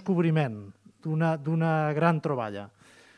descobriment, d'una gran troballa.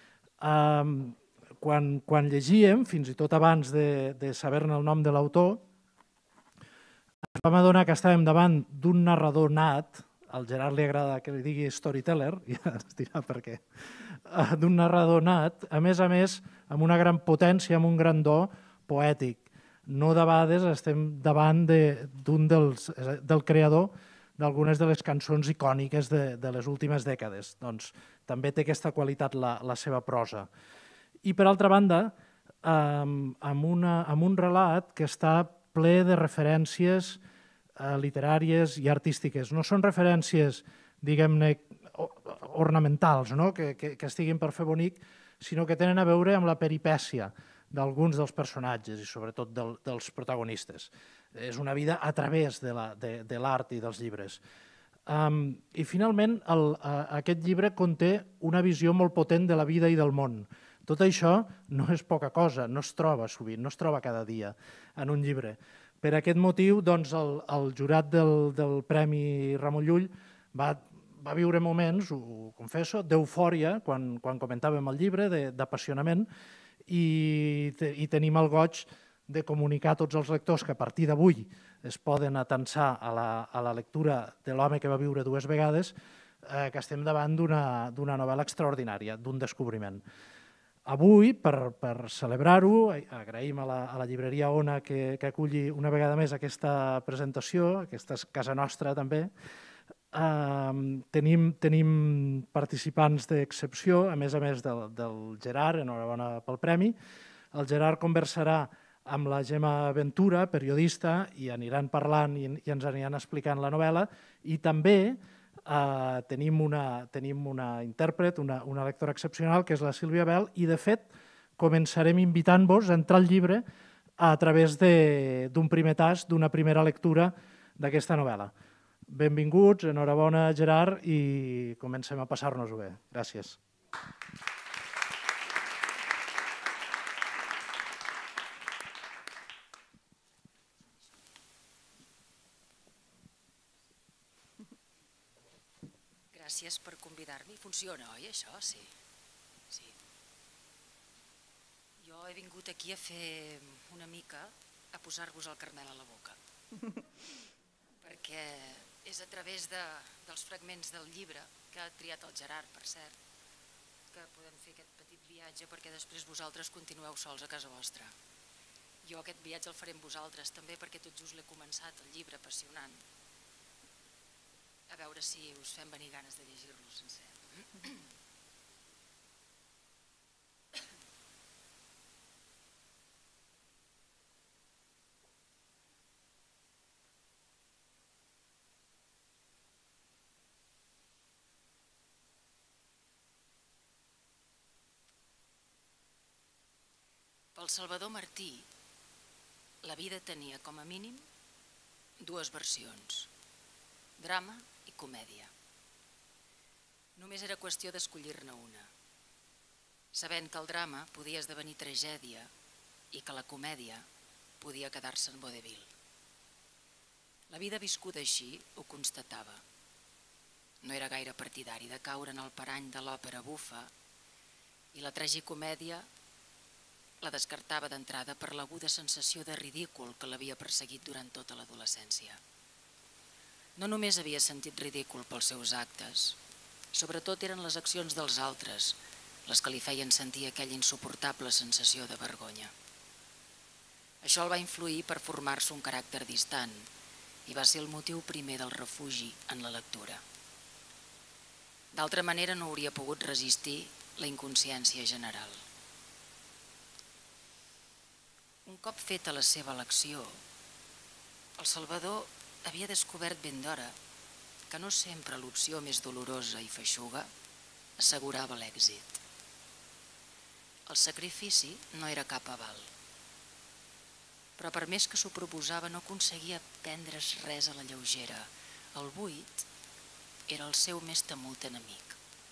Quan llegíem, fins i tot abans de saber-ne el nom de l'autor, ens vam adonar que estàvem davant d'un narrador nat, al Gerard li agrada que li digui storyteller, ja es dirà per què, d'un narrador nat, a més, amb una gran potència, amb un gran do poètic. No de vegades estem davant del creador d'algunes de les cançons icòniques de les últimes dècades. Doncs també té aquesta qualitat la seva prosa. I per altra banda, amb un relat que està ple de referències literàries i artístiques. No són referències, diguem-ne, ornamentals, no? que estiguin per fer bonic, sinó que tenen a veure amb la peripècia d'alguns dels personatges i sobretot dels protagonistes. És una vida a través de l'art i dels llibres. I finalment aquest llibre conté una visió molt potent de la vida i del món. Tot això no és poca cosa, no es troba sovint, no es troba cada dia en un llibre. Per aquest motiu, doncs, el jurat del Premi Ramon Llull va viure moments, ho confesso, d'eufòria quan comentàvem el llibre, d'apassionament, i tenim el goig de comunicar a tots els lectors que a partir d'avui es poden atensar a la lectura de l'home que va viure 2 vegades, que estem davant d'una novel·la extraordinària, d'un descobriment. Avui, per celebrar-ho, agraïm a la llibreria Ona que aculli una vegada més aquesta presentació, aquesta és casa nostra també. Tenim participants d'excepció, a més del Gerard, enhorabona pel premi. El Gerard conversarà amb la Gemma Ventura, periodista, i aniran parlant i ens aniran explicant la novel·la, i també tenim una intèrpret, una lectora excepcional, que és la Sílvia Bel, i de fet començarem invitant-vos a entrar al llibre a través d'un primer tast, d'una primera lectura d'aquesta novel·la. Benvinguts, enhorabona Gerard, i comencem a passar-nos-ho bé. Gràcies. Gràcies per convidar-me. Funciona, oi, això? Sí. Jo he vingut aquí a fer una mica, a posar-vos el carmel a la boca. Perquè és a través dels fragments del llibre, que ha triat el Gerard, per cert, que podem fer aquest petit viatge perquè després vosaltres continueu sols a casa vostra. Jo aquest viatge el faré amb vosaltres també perquè tot just l'he començat, el llibre apassionant. A veure si us fem venir ganes de llegir-lo sencer. Pel Salvador Martí, la vida tenia com a mínim 2 versions, drama i comèdia. Només era qüestió d'escollir-ne una, sabent que el drama podia esdevenir tragèdia i que la comèdia podia quedar-se en vodevil. La vida viscuda així ho constatava. No era gaire partidari de caure en el parany de l'òpera bufa i la tragicomèdia la descartava d'entrada per l'aguda sensació de ridícul que l'havia perseguit durant tota l'adolescència. No només havia sentit ridícul pels seus actes, sobretot eren les accions dels altres les que li feien sentir aquella insuportable sensació de vergonya. Això el va influir per formar-se un caràcter distant i va ser el motiu primer del refugi en la lectura. D'altra manera no hauria pogut resistir la inconsciència general. Un cop feta la seva elecció, el Salvador havia descobert ben d'hora que no sempre l'opció més dolorosa i feixuga assegurava l'èxit. El sacrifici no era cap aval, però per més que s'ho proposava no aconseguia prendre's res a la lleugera. El buit era el seu més temut enemic.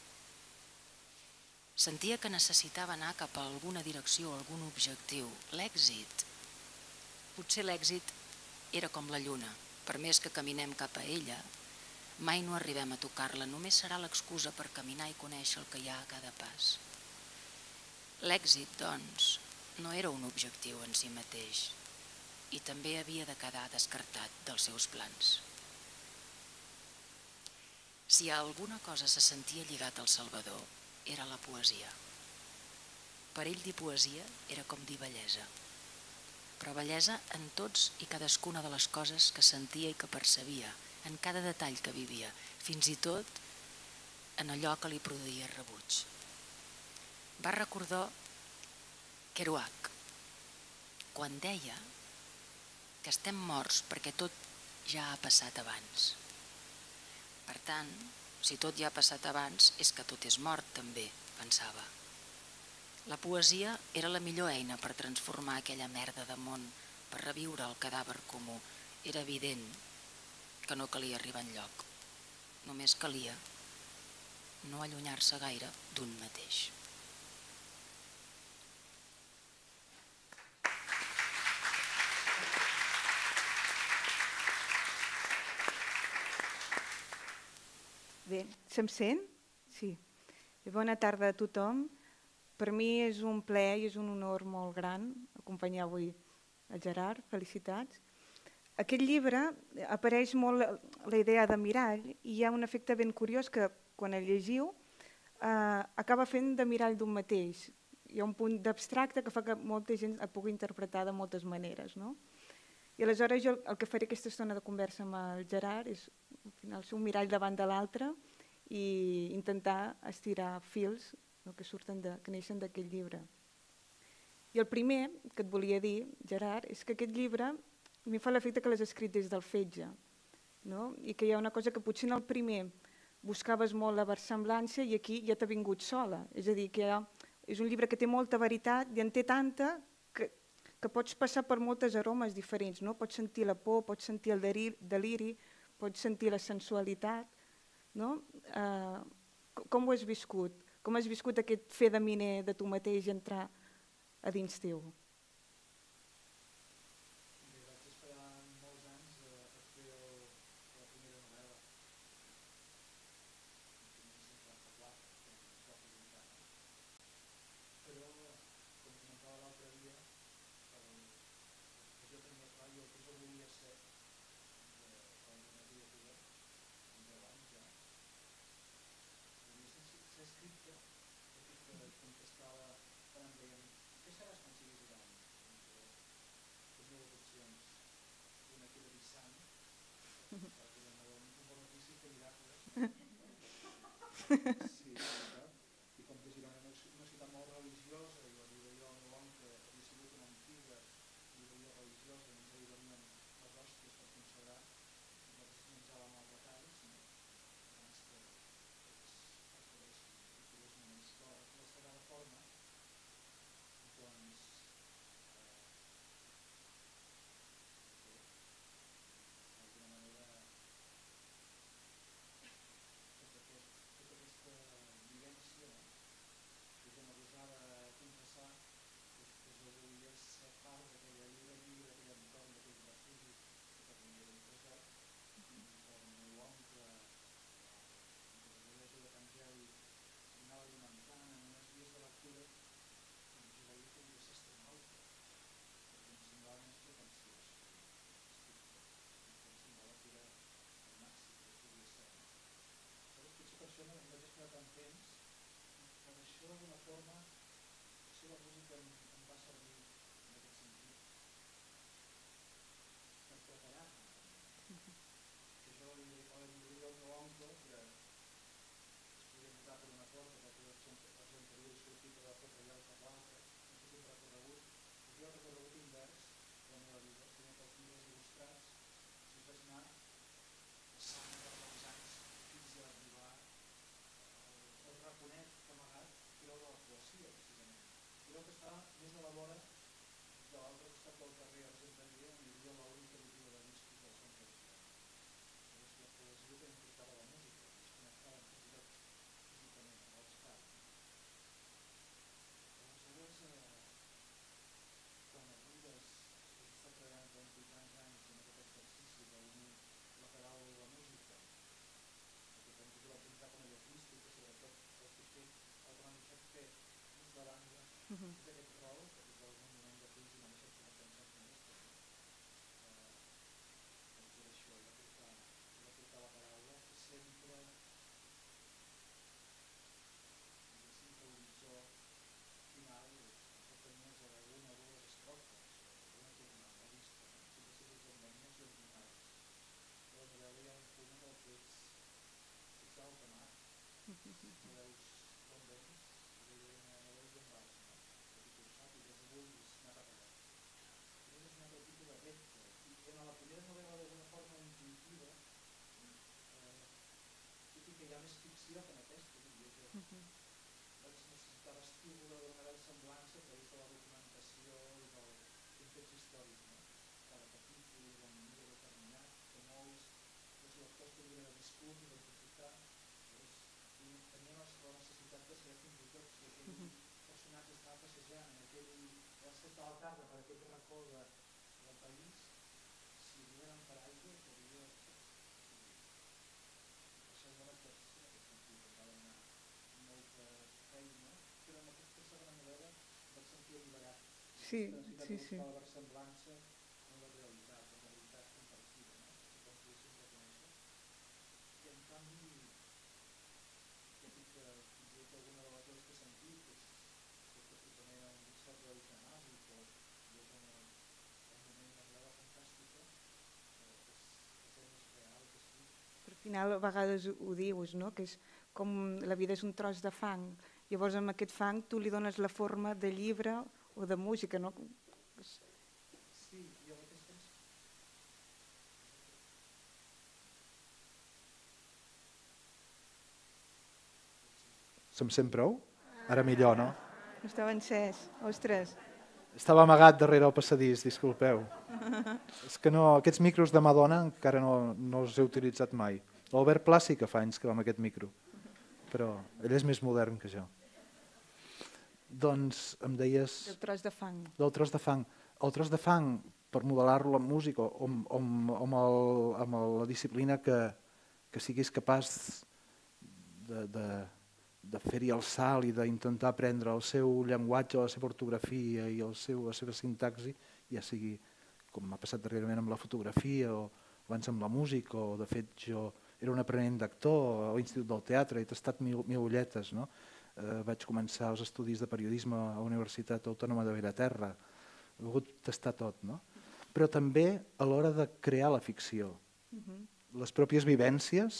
Sentia que necessitava anar cap a alguna direcció, algun objectiu. L'èxit, potser l'èxit era com la lluna. Per més que caminem cap a ella, Mai no arribem a tocar-la, només serà l'excusa per caminar i conèixer el que hi ha a cada pas. L'èxit, doncs, no era un objectiu en si mateix i també havia de quedar descartat dels seus plans. Si a alguna cosa se sentia lligat al Salvador, era la poesia. Per ell dir poesia era com dir bellesa, però bellesa en tots i cadascuna de les coses que sentia i que percebia, en cada detall que vivia, fins i tot en allò que li produïa rebuig. Va recordar Kerouac quan deia que estem morts perquè tot ja ha passat abans. Per tant, si tot ja ha passat abans, és que tot és mort també, pensava. La poesia era la millor eina per transformar aquella merda de món, per reviure el cadàver comú. Era evident que no calia arribar enlloc. Només calia no allunyar-se gaire d'un mateix. Bé, se'm sent? Sí. Bona tarda a tothom. Per mi és un plaer i és un honor molt gran acompanyar avui el Gerard. Felicitats. Aquest llibre apareix molt la idea de mirall i hi ha un efecte ben curiós que quan el llegiu acaba fent de mirall d'un mateix. Hi ha un punt d'abstracte que fa que molta gent el pugui interpretar de moltes maneres. No? I aleshores jo el que faré aquesta estona de conversa amb el Gerard és al final ser un mirall davant de l'altre i intentar estirar fils que neixen d'aquest llibre. I el primer que et volia dir, Gerard, és que aquest llibre a mi fa l'efecte que l'has escrit des del fetge, no? I que hi ha una cosa que potser en el primer buscaves molt la versemblança i aquí ja t'ha vingut sola. És a dir, que és un llibre que té molta veritat i en té tanta que pots passar per moltes aromes diferents. No? Pots sentir la por, pots sentir el deliri, pots sentir la sensualitat. No? Com ho has viscut? Com has viscut aquest fer de miner de tu mateix i entrar a dins teu? Vaig esperar molts anys per fer la primera novel·la. En 1954, quan es va publicar. Però, com comentava l'altre dia, jo tenia clar i el que jo volia ser quan una criatura, amb 10 anys ja, ser escriptor, perquè contestava quan em deien què seràs quan siguis gran? Tenia dues opcions, una que era vissant, l'altra era un bon ofici que miracles. Sí, i com que Girona és una ciutat molt religiosa, i arriba jo amb l'oncle, havia sigut una antiga llibreria religiosa, ens hi venien les hòsties per consagrar, i nosaltres menjàvem els retalls, abans que la Sagrada Forma, doncs, d'alguna manera, tota aquesta vivència que jo no gosava confessar, que jo volia ser part d'aquella llibreria, d'aquell entorn, d'aquell refugi, que per mi era un tresor, on el meu oncle, de l'Evangeli, anava alimentant en unes vies de lectura, doncs jo veia que volia ser astronauta, perquè em semblava més pretensiós que em semblava que era el màxim que podia ser. Potser per això no vaig esperar tant temps, per això d'alguna forma, potser la música em va servir en aquest sentit, per preparar-me. Que jo li diria al meu oncle que podia entrar per una porta, perquè l'argenteria i sortir per la porta allà per l'altra, hem fet un recorregut. Jo el recorregut invers de la meva vida, primer pels llibres il·lustrats, si vaig anar passant per els anys fins a arribar al raconet amagat, que era el de la poesia, precisament. Era el que estava més a la vora de l'altre costat del carrer Argenteria, on hi havia l'única botiga de discos del centre de Girona. Llavors la poesia que importava la música, es connectava fins i tot físicament amb l'estat. Aleshores, quan arribes, has estat treballant 20 i tants anys en aquest exercici d'unir la paraula i la música, Sí, sí, sí. Al final a vegades ho dius, no? Que és com la vida és un tros de fang. Llavors amb aquest fang tu li dones la forma de llibre o de música, no? Se'm sent prou? Ara millor, no? No estava encès. Ostres. Estava amagat darrere el passadís, disculpeu. És que no, aquests micros de Madonna encara no els he utilitzat mai. L'Albert Pla sí que fa anys que va amb aquest micro, però ell és més modern que jo. Doncs em deies... El tros de fang. Del tros de fang. El tros de fang, per modelar-lo en música o amb la disciplina que siguis capaç de fer-hi el salt i d'intentar aprendre el seu llenguatge, la seva ortografia i la seva sintaxi, ja sigui com m'ha passat darrerament amb la fotografia o abans amb la música, o de fet jo era un aprenent d'actor a l'Institut del Teatre, he tastat mil ulletes, no? Vaig començar els estudis de periodisme a la Universitat Autònoma de Bellaterra, he volgut tastar tot, no? Però també a l'hora de crear la ficció. Les pròpies vivències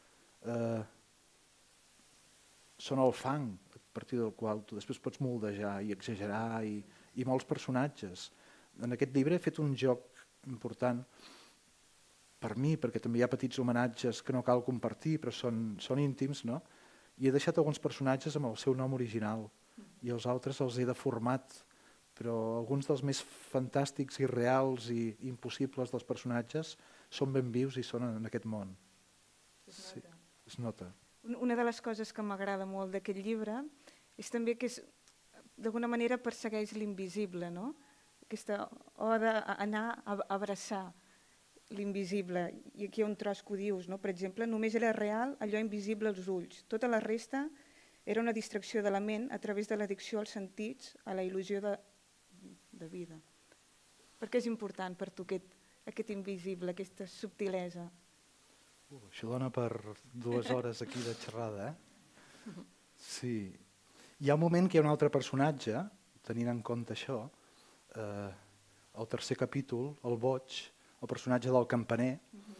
són el fang a partir del qual tu després pots moldejar i exagerar i molts personatges. En aquest llibre he fet un joc important per mi, perquè també hi ha petits homenatges que no cal compartir, però són íntims, no? I he deixat alguns personatges amb el seu nom original i els altres els he deformat, però alguns dels més fantàstics i reals i impossibles dels personatges són ben vius i són en aquest món. Sí, es nota. Una de les coses que m'agrada molt d'aquest llibre és també que d'alguna manera persegueix l'invisible, no? Aquesta oda a anar a abraçar l'invisible. I aquí hi ha un tros que ho dius, no? Per exemple, només era real allò invisible als ulls. Tota la resta era una distracció de la ment a través de l'addicció als sentits, a la il·lusió de vida. Per què és important per tu aquest invisible, aquesta subtilesa? Això dona per 2 hores aquí de xerrada, eh? Sí. Hi ha un moment que hi ha un altre personatge, tenint en compte això, el tercer capítol, el Boig, el personatge del campaner,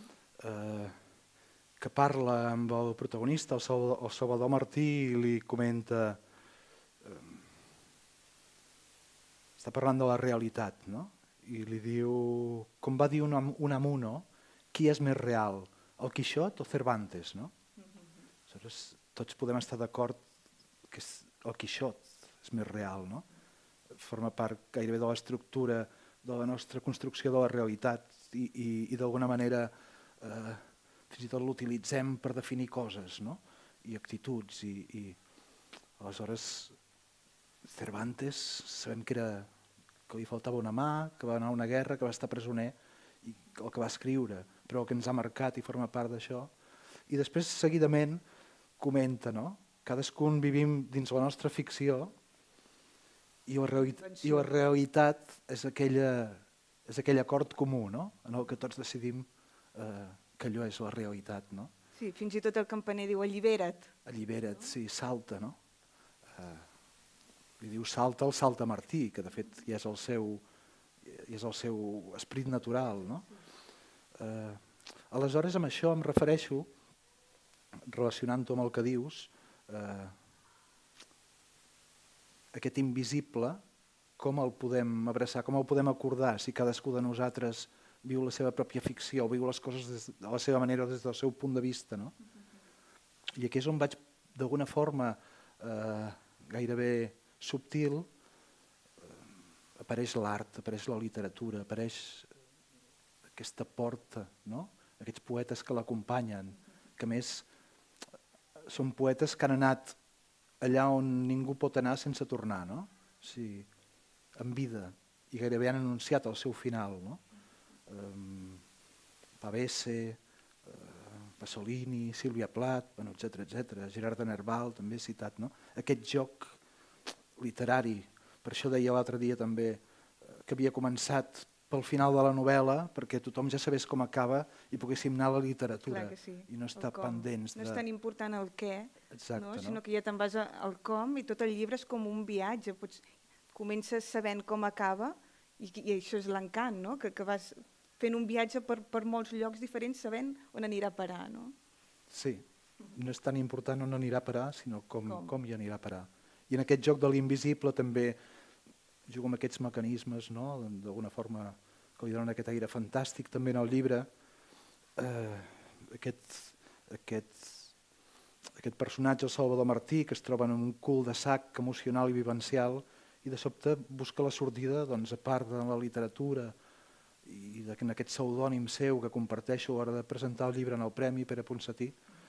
que parla amb el protagonista, el Salvador Martí, i li comenta... Està parlant de la realitat, no? I li diu, com va dir Unamuno, qui és més real, el Quixot o Cervantes, no? Aleshores, tots podem estar d'acord que el Quixot és més real, no? Forma part gairebé de l'estructura de la nostra construcció de la realitat i d'alguna manera fins i tot l'utilitzem per definir coses, no? I actituds. I aleshores Cervantes sabem que li faltava una mà, que va anar a una guerra, que va estar presoner i el que va escriure, però el que ens ha marcat i forma part d'això. I després seguidament comenta, no? Cadascun vivim dins la nostra ficció i la realitat és aquell acord comú, no? En el que tots decidim que allò és la realitat, no? Sí, fins i tot el campaner diu allibera't. Allibera't, sí, salta, no? Li diu salta el saltamartí, que de fet ja és el seu esperit natural, no? Aleshores, amb això em refereixo relacionant-ho amb el que dius, aquest invisible, com el podem abraçar, com el podem acordar si cadascú de nosaltres viu la seva pròpia ficció, viu les coses de la seva manera, des del seu punt de vista. No? I aquí és on vaig, d'alguna forma gairebé subtil, apareix l'art, apareix la literatura, apareix aquesta porta, no? Aquests poetes que l'acompanyen, que a més són poetes que han anat allà on ningú pot anar sense tornar, no? O sigui, en vida, i gairebé han anunciat el seu final, no? Pavese, Pasolini, Sílvia Plath, etc. Gerard de Nerval, també citat, no? Aquest joc literari, per això deia l'altre dia també que havia començat pel final de la novel·la, perquè tothom ja sabés com acaba i poguéssim anar a la literatura i no estar pendents. No és tan important el què, exacte, sinó que ja te'n vas al com i tot el llibre és com un viatge. Comences sabent com acaba i això és l'encant, no? Que vas fent un viatge per molts llocs diferents sabent on anirà a parar. No? Sí, no és tan important on anirà a parar, sinó com hi anirà a parar. I en aquest joc de l'invisible també jugo amb aquests mecanismes, no? D'alguna forma que li donen aquest aire fantàstic també en el llibre. Aquest personatge, el Salvador Martí, que es troba en un cul-de-sac emocional i vivencial i de sobte busca la sortida, doncs, a part de la literatura i en aquest pseudònim seu que comparteixo a l'hora de presentar el llibre en el Premi Pere Ponsatí,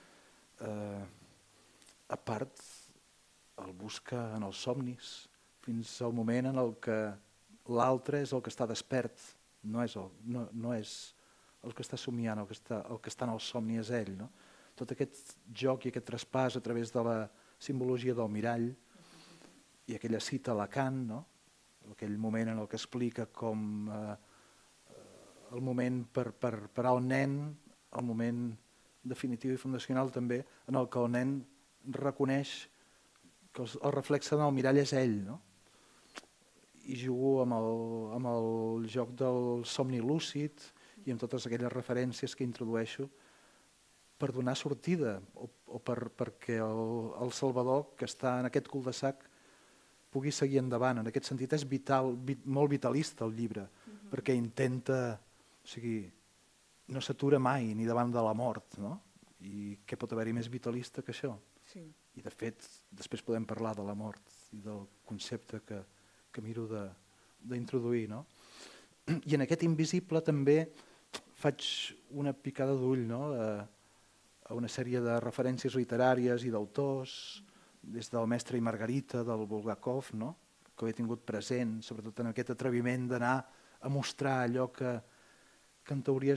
a part el busca en els somnis, fins al moment en el que l'altre és el que està despert, no és el que està somiant, el que està en el somni és ell. No? Tot aquest joc i aquest traspàs a través de la simbologia del mirall i aquella cita a Lacan, no? Aquell moment en el que explica com el moment per al nen, el moment definitiu i fundacional també, en el que el nen reconeix que el reflexe en el mirall és ell, no? I jugo amb el joc del somni lúcid i amb totes aquelles referències que introdueixo per donar sortida o perquè el Salvador, que està en aquest cul-de-sac, pugui seguir endavant. En aquest sentit és molt vitalista el llibre, perquè intenta, o sigui, no s'atura mai ni davant de la mort, no? I què pot haver-hi més vitalista que això? Sí. I de fet, després podem parlar de la mort i del concepte que miro d'introduir, no? I en aquest invisible també faig una picada d'ull, no? A una sèrie de referències literàries i d'autors, des del Mestre i Margarita, del Bulgakov, no? Que ho he tingut present, sobretot en aquest atreviment d'anar a mostrar allò que en teoria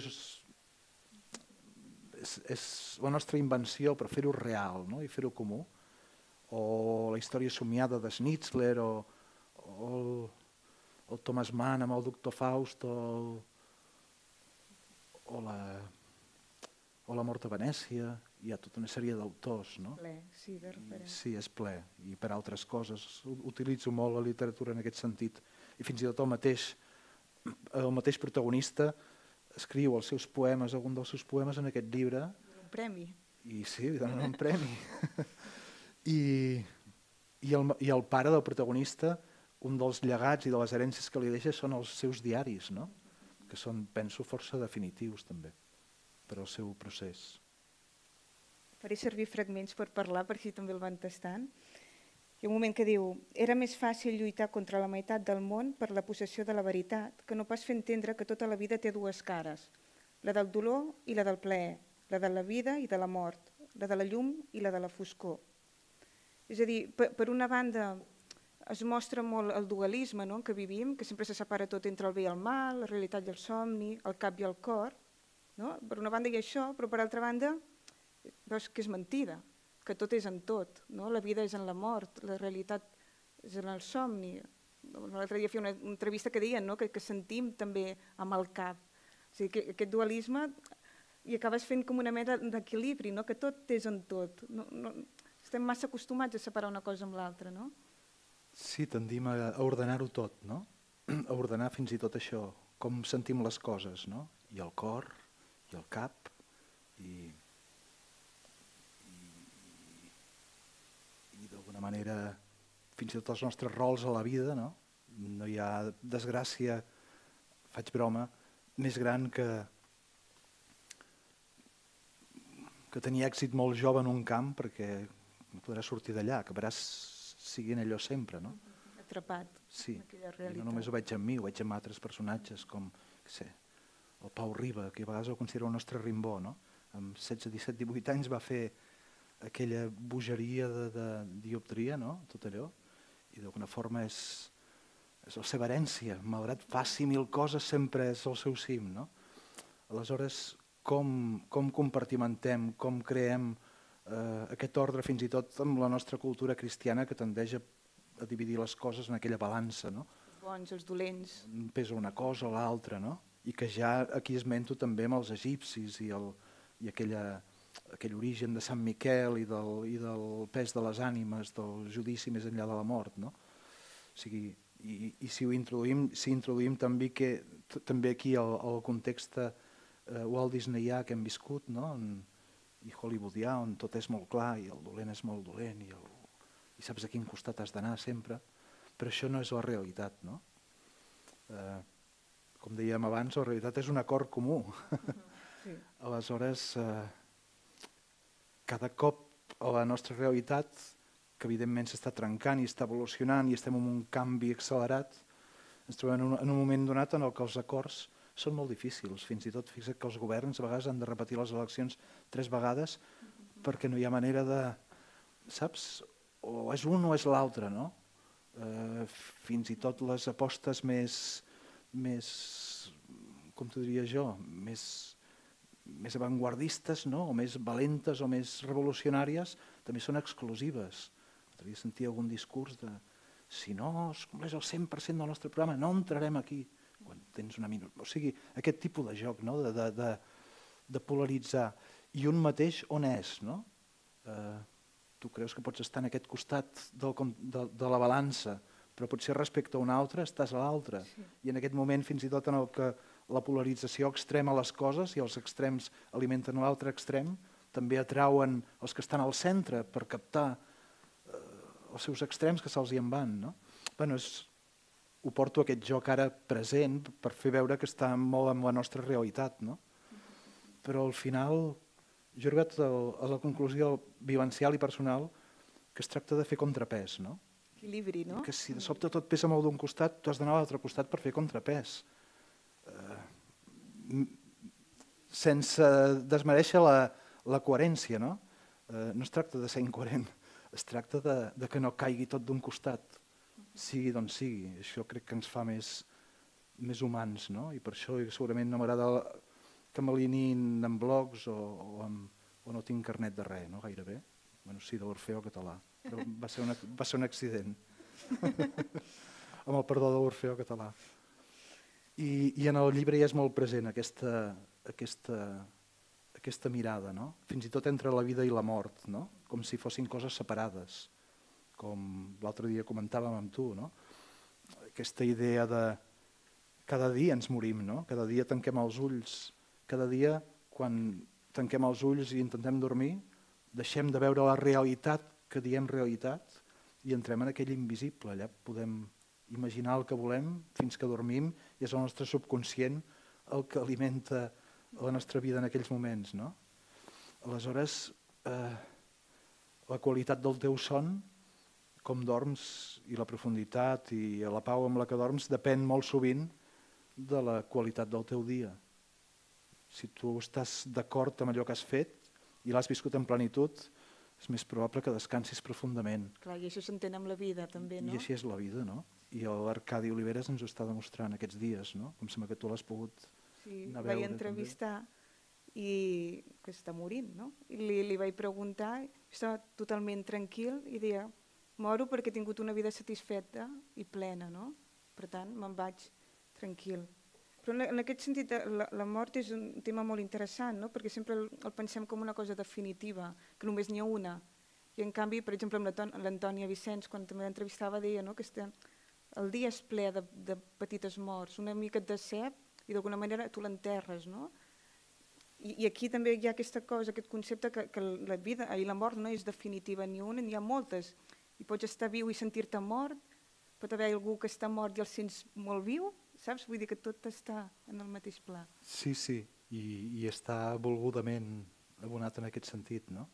és la nostra invenció, però fer-ho real, no? I fer-ho comú. O la història somiada de Schnitzler, o el Thomas Mann amb el Doctor Faust, o la mort a Venècia. Hi ha tota una sèrie d'autors, no? Ple, sí, de referència. Sí, és ple. I per altres coses. Utilitzo molt la literatura en aquest sentit. I fins i tot el mateix protagonista escriu els seus poemes, algun dels seus poemes en aquest llibre. Un premi. I sí, li donen un premi. I el pare del protagonista, un dels llegats i de les herències que li deixa són els seus diaris, no? Que són, penso, força definitius també per al seu procés. Faré servir fragments per parlar, per si també el van tastant. Hi ha un moment que diu: era més fàcil lluitar contra la meitat del món per la possessió de la veritat que no pas fer entendre que tota la vida té dues cares, la del dolor i la del plaer, la de la vida i de la mort, la de la llum i la de la foscor. És a dir, per una banda es mostra molt el dualisme, no?, que vivim, que sempre se separa tot entre el bé i el mal, la realitat i el somni, el cap i el cor. No? Per una banda hi ha això, però per altra banda veus que és mentida, que tot és en tot, no? La vida és en la mort, la realitat és en el somni. L'altre dia feia una entrevista que deien, no?, que sentim també amb el cap. O sigui, que aquest dualisme i acabes fent com una mena d'equilibri, no?, que tot és en tot. Estem massa acostumats a separar una cosa amb l'altra, no? Sí, tendim a ordenar-ho tot, no? A ordenar fins i tot això, com sentim les coses, no? I el cor, i el cap, i una manera, fins i tot els nostres rols a la vida, no? No hi ha desgràcia, faig broma, més gran que tenir èxit molt jove en un camp, perquè no podràs sortir d'allà, acabaràs siguent allò sempre, no? Atrapat Sí, en aquella i realitat. no només ho veig en mi, ho veig en altres personatges com, què sé, el Pau Riba, que a vegades ho considera el nostre Rimbaud, no? Amb 16, 17, 18 anys va fer aquella bogeria de dioptria, no? Tot allò, i d'alguna forma és la seva herència, malgrat faci mil coses sempre és el seu cim, no? Aleshores, com compartimentem, com creem aquest ordre fins i tot amb la nostra cultura cristiana que tendeix a dividir les coses en aquella balança, no? Els bons, els dolents. Pesa una cosa o l'altra, no? I que ja aquí esmento també amb els egipcis i aquell origen de Sant Miquel i del pes de les ànimes, del judici més enllà de la mort, no? O sigui, i si introduïm també aquí el context Walt Disneyà que hem viscut, no? I hollywoodià, on tot és molt clar i el dolent és molt dolent i saps a quin costat has d'anar sempre, però això no és la realitat, no? Com dèiem abans, la realitat és un acord comú. Sí. Aleshores, cada cop a la nostra realitat, que evidentment s'està trencant i està evolucionant i estem en un canvi accelerat, ens trobem en un moment donat en el que els acords són molt difícils. Fins i tot, fixa't que els governs a vegades han de repetir les eleccions 3 vegades perquè no hi ha manera de... Saps? O és un o és l'altre, no? Fins i tot les apostes més com t'ho diria jo, més avantguardistes, no? O més valentes o més revolucionàries, també són exclusives. L'altre dia sentia algun discurs de si no es compleix el 100% del nostre programa no entrarem aquí. Quan tens una minoria. O sigui, aquest tipus de joc, no? De polaritzar. I un mateix on és, no? Tu creus que pots estar en aquest costat de la balança, però potser respecte a un altre estàs a l'altre. Sí. I en aquest moment, fins i tot en el que la polarització extrema les coses i els extrems alimenten l'altre extrem, també atrauen els que estan al centre per captar els seus extrems que se'ls hi en van, no? Bueno, ho porto aquest joc ara present per fer veure que està molt en la nostra realitat, no? Però al final jo he arribat a la conclusió vivencial i personal que es tracta de fer contrapès, no? Equilibri, no? Que si de sobte tot pesa molt d'un costat, tu has d'anar a l'altre costat per fer contrapès. Sense desmereixer la coherència, no? No es tracta de ser incoherent, es tracta de que no caigui tot d'un costat, sigui d'on sigui. Això crec que ens fa més humans, no? I per això segurament no m'agrada que m'alineïn en blogs o no tinc carnet de res, no? Gairebé. Bueno, sí, de l'Orfeo Català, però va ser un accident. Amb el perdó de l'Orfeo Català. I en el llibre ja és molt present aquesta mirada, no? Fins i tot entre la vida i la mort, no? Com si fossin coses separades, com l'altre dia comentàvem amb tu, no? Aquesta idea de cada dia ens morim, no? Cada dia tanquem els ulls, cada dia quan tanquem els ulls i intentem dormir, deixem de veure la realitat que diem realitat i entrem en aquell invisible. Allà podem imaginar el que volem fins que dormim i és el nostre subconscient el que alimenta la nostra vida en aquells moments, no? Aleshores, la qualitat del teu son, com dorms i la profunditat i la pau amb la que dorms depèn molt sovint de la qualitat del teu dia. Si tu estàs d'acord amb allò que has fet i l'has viscut en plenitud, és més probable que descansis profundament. Clar, i això s'entén amb la vida també, no? I així és la vida, no? I l'Arcadi Oliveres ens ho està demostrant aquests dies, no? Com sembla que tu l'has pogut anar a veure. Vaig entrevistar i que està morint, no? I li vaig preguntar, estava totalment tranquil i deia, moro perquè he tingut una vida satisfeta i plena, no? Per tant, me'n vaig tranquil. Però en aquest sentit, la mort és un tema molt interessant, no? Perquè sempre el pensem com una cosa definitiva, que només n'hi ha una. I en canvi, per exemple, amb l'Antònia Vicenç, quan també l'entrevistava, deia que el dia és ple de petites morts, una mica de cep, i d'alguna manera tu l'enterres, no? I aquí també hi ha aquesta cosa, aquest concepte que la vida i la mort no és definitiva ni una, n'hi ha moltes. i pots estar viu i sentir-te mort, pot haver algú que està mort i el sents molt viu, saps? Vull dir que tot està en el mateix pla. Sí, sí, i està volgudament abonat en aquest sentit, no?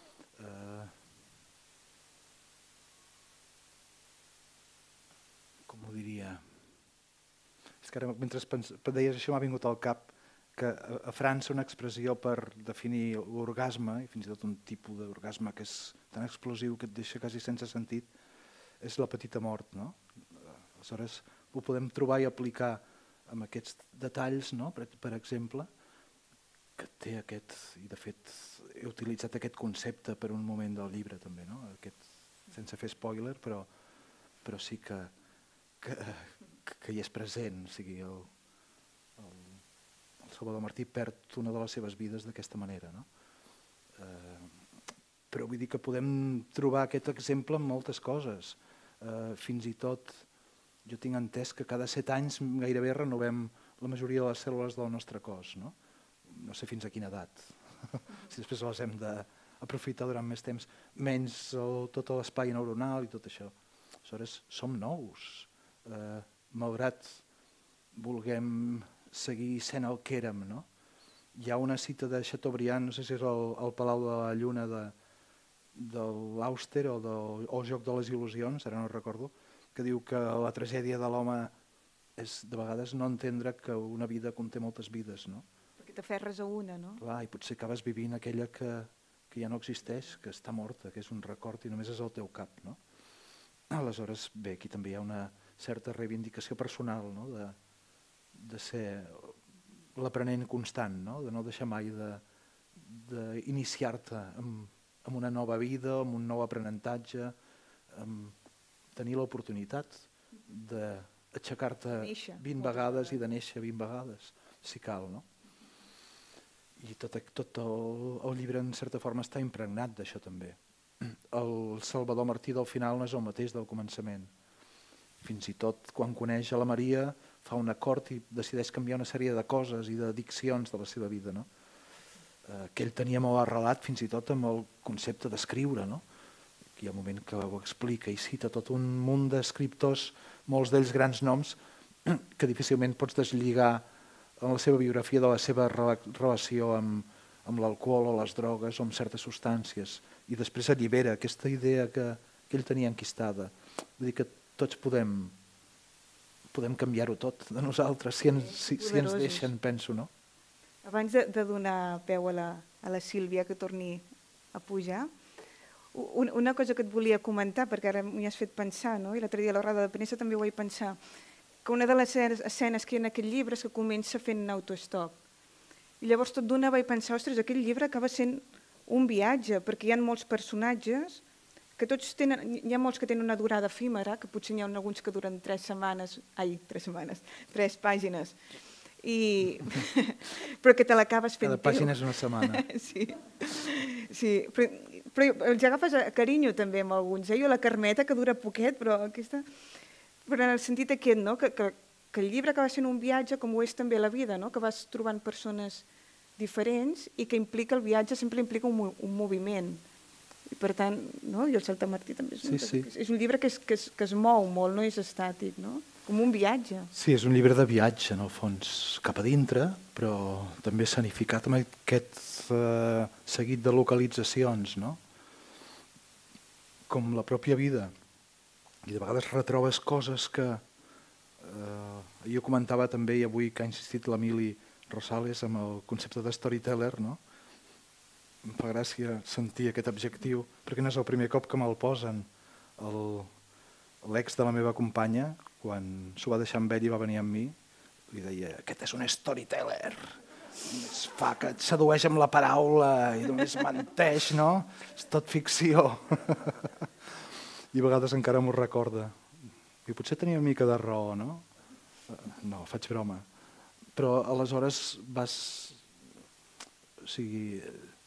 Com ho diria? És que ara, mentre deies això, m'ha vingut al cap que a França una expressió per definir l'orgasme, i fins i tot un tipus d'orgasme que és tan explosiu que et deixa quasi sense sentit, és la petita mort, no? Aleshores, ho podem trobar i aplicar amb aquests detalls, no? Per exemple, que té aquest, i de fet he utilitzat aquest concepte per un moment del llibre també, no? Sense fer spoiler, però sí que hi és present, o sigui, el Salvador Martí perd una de les seves vides d'aquesta manera, no? Però vull dir que podem trobar aquest exemple en moltes coses. Fins i tot, jo tinc entès que cada 7 anys gairebé renovem la majoria de les cèl·lules del nostre cos, no? No sé fins a quina edat, si després les hem d'aprofitar durant més temps, menys tot l'espai neuronal i tot això. Aleshores, som nous. Malgrat vulguem seguir sent el que érem, no? Hi ha una cita de Chateaubriand, no sé si és el Palau de la Lluna de l'Auster o el Joc de les Il·lusions, ara no recordo, que diu que la tragèdia de l'home és de vegades no entendre que una vida conté moltes vides, no? Perquè t'aferres a una, no? Clar, i potser acabes vivint aquella que ja no existeix, que està morta, que és un record i només és el teu cap, no? Aleshores, bé, aquí també hi ha una certa reivindicació personal, no? De ser l'aprenent constant, no? De no deixar mai d'iniciar-te en una nova vida, en un nou aprenentatge, tenir l'oportunitat d'aixecar-te 20 vegades i de néixer 20 vegades, si cal, no? I tot el llibre, en certa forma, està impregnat d'això també. El Salvador Martí del final no és el mateix del començament. Fins i tot quan coneix a la Maria fa un acord i decideix canviar una sèrie de coses i d'addiccions de la seva vida, no? Que ell tenia molt arrelat fins i tot amb el concepte d'escriure, no? Hi ha un moment que ho explica i cita tot un munt d'escriptors, molts d'ells grans noms, que difícilment pots deslligar en la seva biografia de la seva relació amb l'alcohol o les drogues o amb certes substàncies, i després allibera aquesta idea que ell tenia enquistada. Vull dir que tots podem canviar-ho tot de nosaltres, si ens deixen, penso, no? Abans de donar peu a la Sílvia que torni a pujar, una cosa que et volia comentar, perquè ara m'hi has fet pensar, no? I l'altre dia a la roda de premsa també ho vaig pensar, que una de les escenes que hi ha en aquest llibre és que comença fent autostop. I llavors tot d'una vaig pensar, ostres, aquest llibre acaba sent un viatge, perquè hi ha molts personatges que tots tenen, hi ha molts que tenen una durada efímera, que potser n'hi ha alguns que duren 3 pàgines, però que te l'acabes fent teu. Cada pàgina és una setmana. Sí, però els agafes a carinyo també amb alguns. Jo la Carmeta, que dura poquet, però aquesta... Però en el sentit aquest, no? Que el llibre acaba sent un viatge, com ho és també la vida, no? Que vas trobant persones diferents i que implica el viatge, sempre implica un moviment. I per tant, no? I el Saltamartí també és un llibre que es mou molt, no és estàtic, no? Com un viatge. Sí, és un llibre de viatge, en el fons, cap a dintre, però també sanificat amb aquest seguit de localitzacions, no? Com la pròpia vida. I de vegades retrobes coses que... Jo comentava també, i avui que ha insistit l'Emili Rosales amb el concepte de storyteller, no? Em fa gràcia sentir aquest adjectiu, perquè no és el primer cop que me'l posen. L'ex de la meva companya, quan s'ho va deixar amb ell i va venir amb mi, li deia, aquest és un storyteller, fa que et sedueix amb la paraula i només menteix, no? És tot ficció. I a vegades encara m'ho recorda. I potser tenia una mica de raó, no? No, faig broma. Però aleshores vas... O sigui...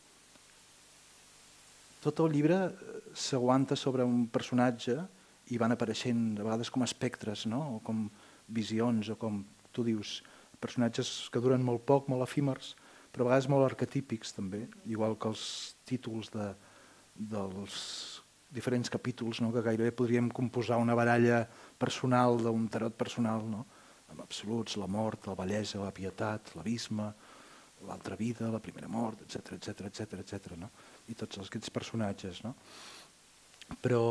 Tot el llibre s'aguanta sobre un personatge i van apareixent a vegades com espectres, no? O com visions, o com tu dius, personatges que duren molt poc, molt efímers, però a vegades molt arquetípics també, igual que els títols dels diferents capítols, no? Que gairebé podríem composar una baralla personal d'un tarot personal, no? Amb absoluts, la mort, la bellesa, la pietat, l'abisme, l'altra vida, la primera mort, etc etc. No? I tots aquests personatges. No? Però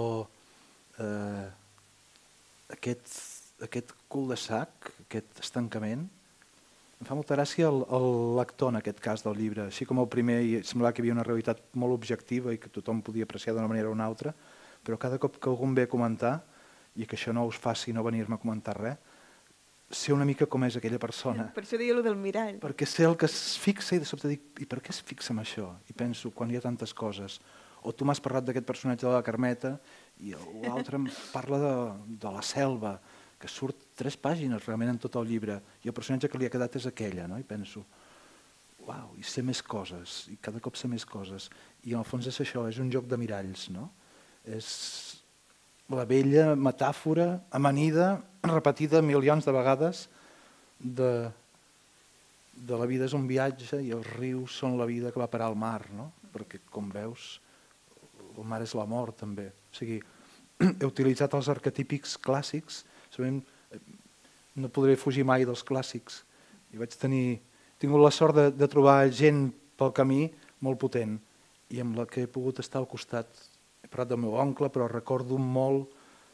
aquest cul de sac, aquest estancament, em fa molta gràcia el lector en aquest cas del llibre, així com el primer semblava que hi havia una realitat molt objectiva i que tothom podia apreciar d'una manera o una altra, però cada cop que algú em ve a comentar, i que això no us faci no venir-me a comentar res, ser una mica com és aquella persona. Per això deia allò del mirall. Perquè sé el que es fixa i de sobte dic, i per què es fixa en això? I penso, quan hi ha tantes coses. O tu m'has parlat d'aquest personatge de la Carmeta i l'altre em parla de la selva, que surt 3 pàgines realment en tot el llibre, i el personatge que li ha quedat és aquella, no? I penso, uau, i sé més coses, i cada cop sé més coses. I en el fons és això, és un joc de miralls, no? És la vella metàfora amanida, repetida milions de vegades, de la vida és un viatge i els rius són la vida que va parar al mar, no? Perquè, com veus, el mar és la mort, també. O sigui, he utilitzat els arquetípics clàssics, segurament no podré fugir mai dels clàssics. I vaig tingut la sort de trobar gent pel camí molt potent i amb la que he pogut estar al costat. He parlat del meu oncle, però recordo molt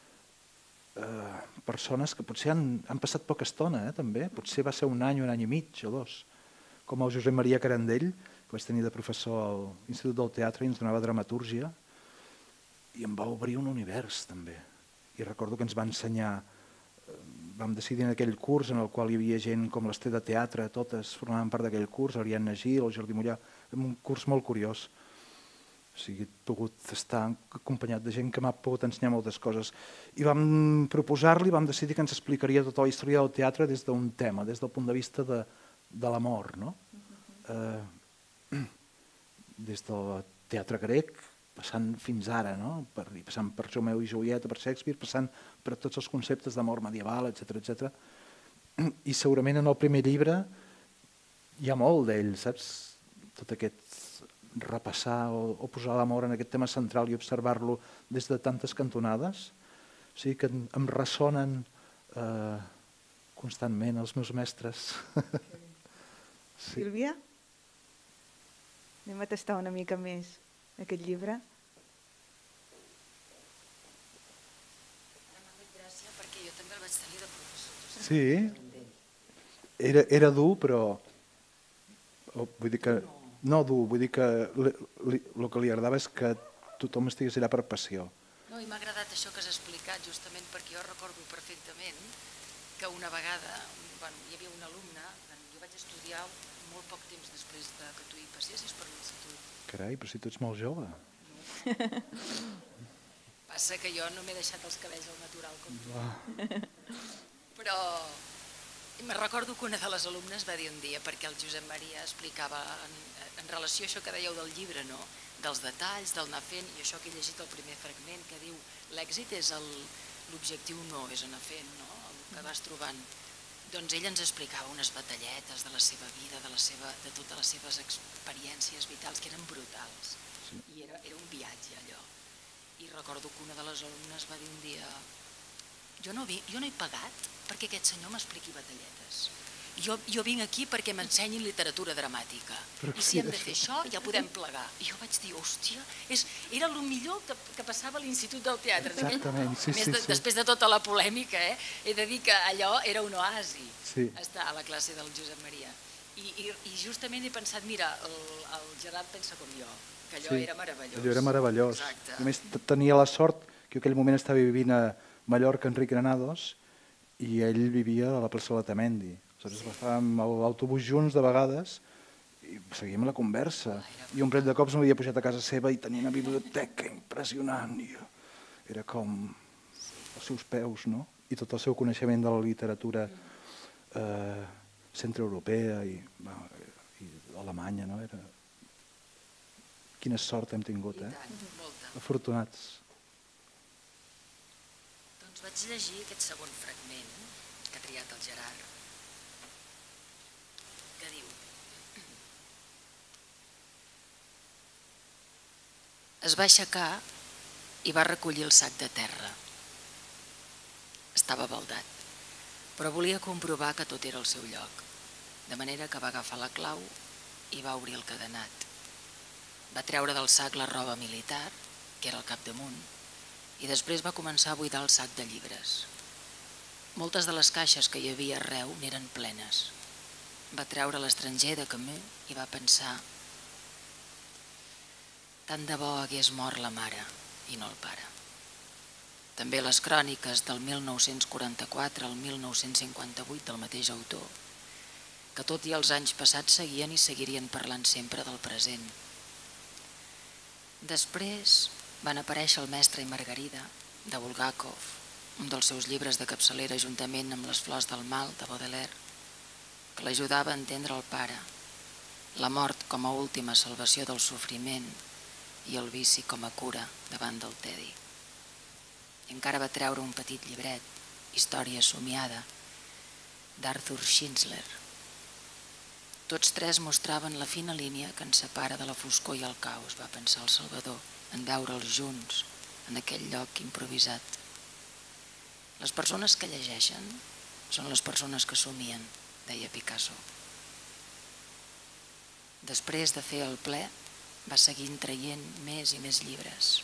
persones que potser han passat poca estona, també. Potser va ser un any i mig o 2. Com el Josep Maria Carandell, que vaig tenir de professor a l'Institut del Teatre i ens donava dramatúrgia, i em va obrir un univers, també. I recordo que ens va ensenyar, vam decidir en aquell curs en el qual hi havia gent com l'Ester de Teatre, totes formaven part d'aquell curs, Ariadna Gil, el Jordi Mollà, un curs molt curiós. O sigui, he pogut estar acompanyat de gent que m'ha pogut ensenyar moltes coses. I vam proposar-li, vam decidir que ens explicaria tota la història del teatre des d'un tema, des del punt de vista de la mort, no? Des del teatre grec, passant fins ara, no? Passant per Romeu i Julieta, per Shakespeare, passant per tots els conceptes de mort medieval, etc. I segurament en el primer llibre hi ha molt d'ell, saps? Tot aquest repassar o posar l'amor en aquest tema central i observar-lo des de tantes cantonades. O sigui que em ressonen constantment els meus mestres. Sílvia? Anem a tastar una mica més aquest llibre. Ara m'ha fet gràcia perquè jo també el vaig tenir de professor. Sí, era dur, però vull dir que no dur, vull dir que el que li agradava és que tothom estigués allà per passió. No, i m'ha agradat això que has explicat, justament perquè jo recordo perfectament que una vegada hi havia un alumne, jo vaig estudiar molt poc temps després que tu hi passessis per l'institut. Carai, però si tu ets molt jove. Passa que jo no m'he deixat els cabells al natural com tu. Però me'n recordo que una de les alumnes va dir un dia, perquè el Josep Maria explicava en relació a això que dèieu del llibre, no? Dels detalls, del anar fent, i això que he llegit el primer fragment, que diu l'èxit és l'objectiu no, és anar fent, no? El que vas trobant. Doncs ell ens explicava unes batalletes de la seva vida, de totes les seves experiències vitals, que eren brutals. I era un viatge, allò. I recordo que una de les alumnes va dir un dia: jo no he pagat perquè aquest senyor m'expliqui batalletes. Jo vinc aquí perquè m'ensenyin literatura dramàtica. I si hem de fer això, ja podem plegar. I jo vaig dir, hòstia, era el millor que passava a l'Institut del Teatre. Exactament, sí. Després de tota la polèmica, he de dir que allò era un oasi, estar a la classe del Josep Maria. I justament he pensat, mira, el Gerard pensa com jo, que allò era meravellós. Allò era meravellós. A més, tenia la sort que en aquell moment estava vivint a Mallorca, Enric Granados, i ell vivia a la plaça Letamendi. Aleshores estàvem a l'autobús junts de vegades i seguíem la conversa. I un parell de cops m'havia pujat a casa seva i tenia una biblioteca impressionant. Era com als seus peus, no? I tot el seu coneixement de la literatura centreeuropea i alemanya, no? Quina sort hem tingut, eh? Afortunats. Doncs vaig llegir aquest segon fragment que ha triat el Gerard, que diu: es va aixecar i va recollir el sac de terra. Estava baldat, però volia comprovar que tot era al seu lloc, de manera que va agafar la clau i va obrir el cadenat. Va treure del sac la roba militar, que era al capdamunt, i després va començar a buidar el sac de llibres. Moltes de les caixes que hi havia arreu n'eren plenes. Va treure l'estranger de camí i va pensar: tant de bo hagués mort la mare i no el pare. També les cròniques del 1944 al 1958 del mateix autor, que tot i els anys passats seguien i seguirien parlant sempre del present. Després van aparèixer El mestre i Margarida, de Bulgakov, un dels seus llibres de capçalera juntament amb Les flors del mal, de Baudelaire, que l'ajudava a entendre el pare, la mort com a última salvació del sofriment i el vici com a cura davant del tedi. I encara va treure un petit llibret, Història somiada, d'Arthur Schnitzler. Tots tres mostraven la fina línia que ens separa de la foscor i el caos, va pensar el Salvador, en veure'ls junts en aquell lloc improvisat. Les persones que llegeixen són les persones que somien, deia Picasso. Després de fer el ple, va seguir traient més i més llibres.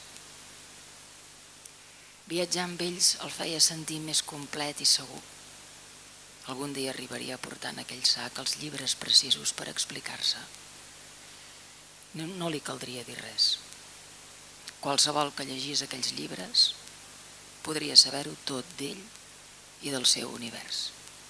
Viatjar amb ells el feia sentir més complet i segur. Algun dia arribaria a portar en aquell sac els llibres precisos per explicar-se. No li caldria dir res. Qualsevol que llegís aquells llibres podria saber-ho tot d'ell i del seu univers.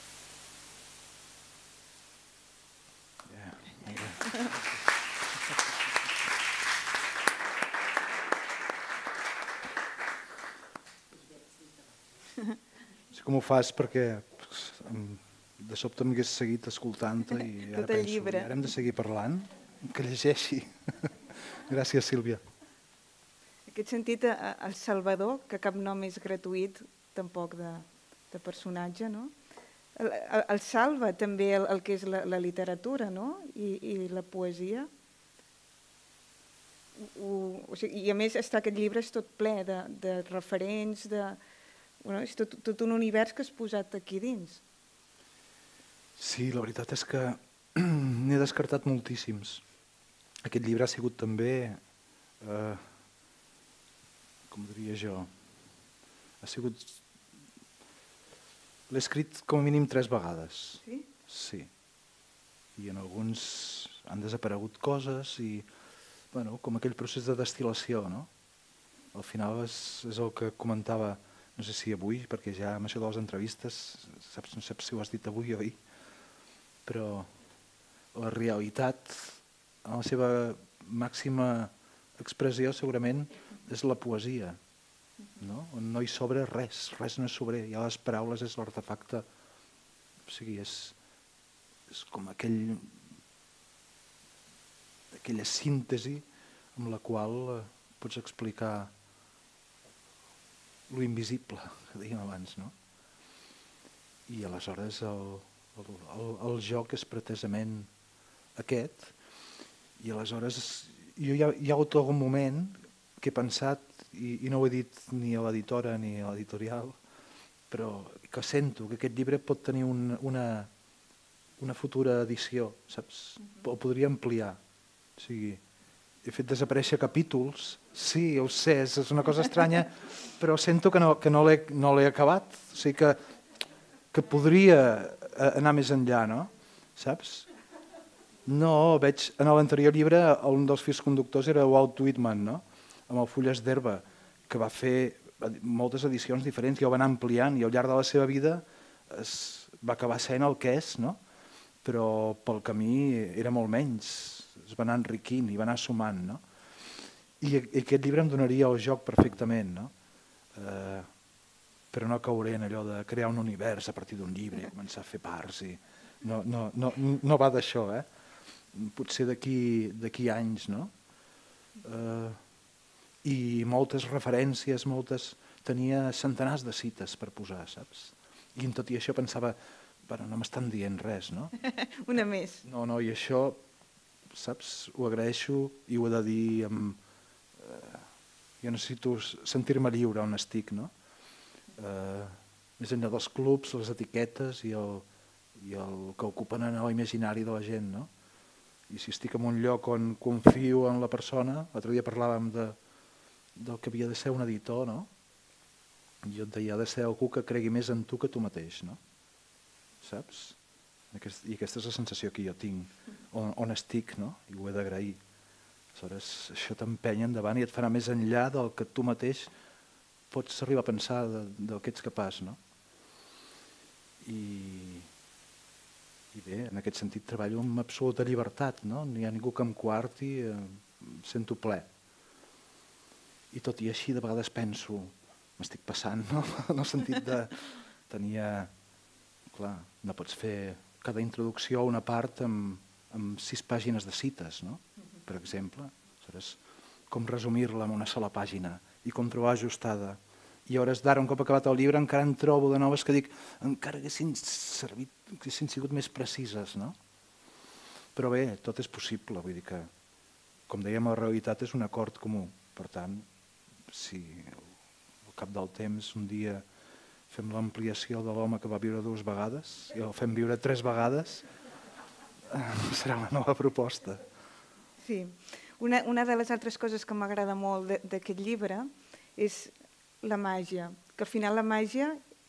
Sé com ho fas perquè de sobte m'hagués seguit escoltant i ara penso, ara hem de seguir parlant, que llegeixi. Gràcies, Sílvia. En aquest sentit, el Salvador, que cap nom és gratuït, tampoc de personatge, no? El salva també el que és la literatura, no? I la poesia. I a més, aquest llibre és tot ple de referents, és tot un univers que has posat aquí dins. Sí, la veritat és que n'he descartat moltíssims. Aquest llibre ha sigut també, com diria jo, l'he escrit com a mínim 3 vegades. Sí? Sí. I en alguns han desaparegut coses i, bueno, com aquell procés de destil·lació, no? Al final és el que comentava, no sé si avui, perquè ja amb això de les entrevistes, no sé si ho has dit avui o ahir, però la realitat, en la seva màxima expressió, segurament, és la poesia, no? On no hi sobra res, res no és sobrer, ja les paraules és l'artefacte, o sigui, és com aquella síntesi amb la qual pots explicar lo invisible, que dèiem abans, no? I aleshores el joc és pretesament aquest, i aleshores jo hi ha hagut algun moment que he pensat, i no ho he dit ni a l'editora ni a l'editorial, però que sento que aquest llibre pot tenir una futura edició, saps? O podria ampliar. O sigui, he fet desaparèixer capítols, sí, ho sé, és una cosa estranya, però sento que no l'he acabat, o sigui que podria anar més enllà, no? Saps? No, veig, en l'anterior llibre, un dels fils conductors era Walt Whitman, no? Amb el Fulles d'herba, que va fer moltes edicions diferents i ho va anar ampliant, i al llarg de la seva vida va acabar sent el que és, no? Però pel camí era molt menys, es va anar enriquint i va anar sumant, no? I aquest llibre em donaria el joc perfectament, no? Però no cauré en allò de crear un univers a partir d'un llibre i començar a fer parts. No va d'això, eh? Potser d'aquí anys, no? I moltes referències, tenia centenars de cites per posar, saps? I en tot i això pensava, bueno, no m'estan dient res, no? Una més. No, i això, saps, ho agraeixo i ho he de dir Jo necessito sentir-me lliure on estic, no? Més enllà dels clubs, les etiquetes i el que ocupen en l'imaginari de la gent, no? I si estic en un lloc on confio en la persona, l'altre dia parlàvem del que havia de ser un editor, no? I jo et deia, ha de ser algú que cregui més en tu que tu mateix, no? Saps? I aquesta és la sensació que jo tinc, on estic, no? I ho he d'agrair. Aleshores, això t'empenya endavant i et farà més enllà del que tu mateix pots arribar a pensar del que ets capaç, no? I bé, en aquest sentit treballo amb absoluta llibertat, no? No hi ha ningú que em coarti, em sento ple. I tot i així, de vegades penso, m'estic passant, no? En el sentit de tenia... Clar, no pots fer cada introducció a una part amb 6 pàgines de cites, no? Per exemple. Aleshores, com resumir-la en una sola pàgina i com trobar ajustada. I a hores d'ara, un cop acabat el llibre, encara en trobo de noves que dic encara haguessin sigut més precises, no? Però bé, tot és possible, vull dir que, com dèiem, la realitat és un acord comú. Per tant, si al cap del temps un dia fem l'ampliació de l'home que va viure 2 vegades i el fem viure 3 vegades, serà una nova proposta. Sí. Una de les altres coses que m'agrada molt d'aquest llibre és la màgia, que al final la màgia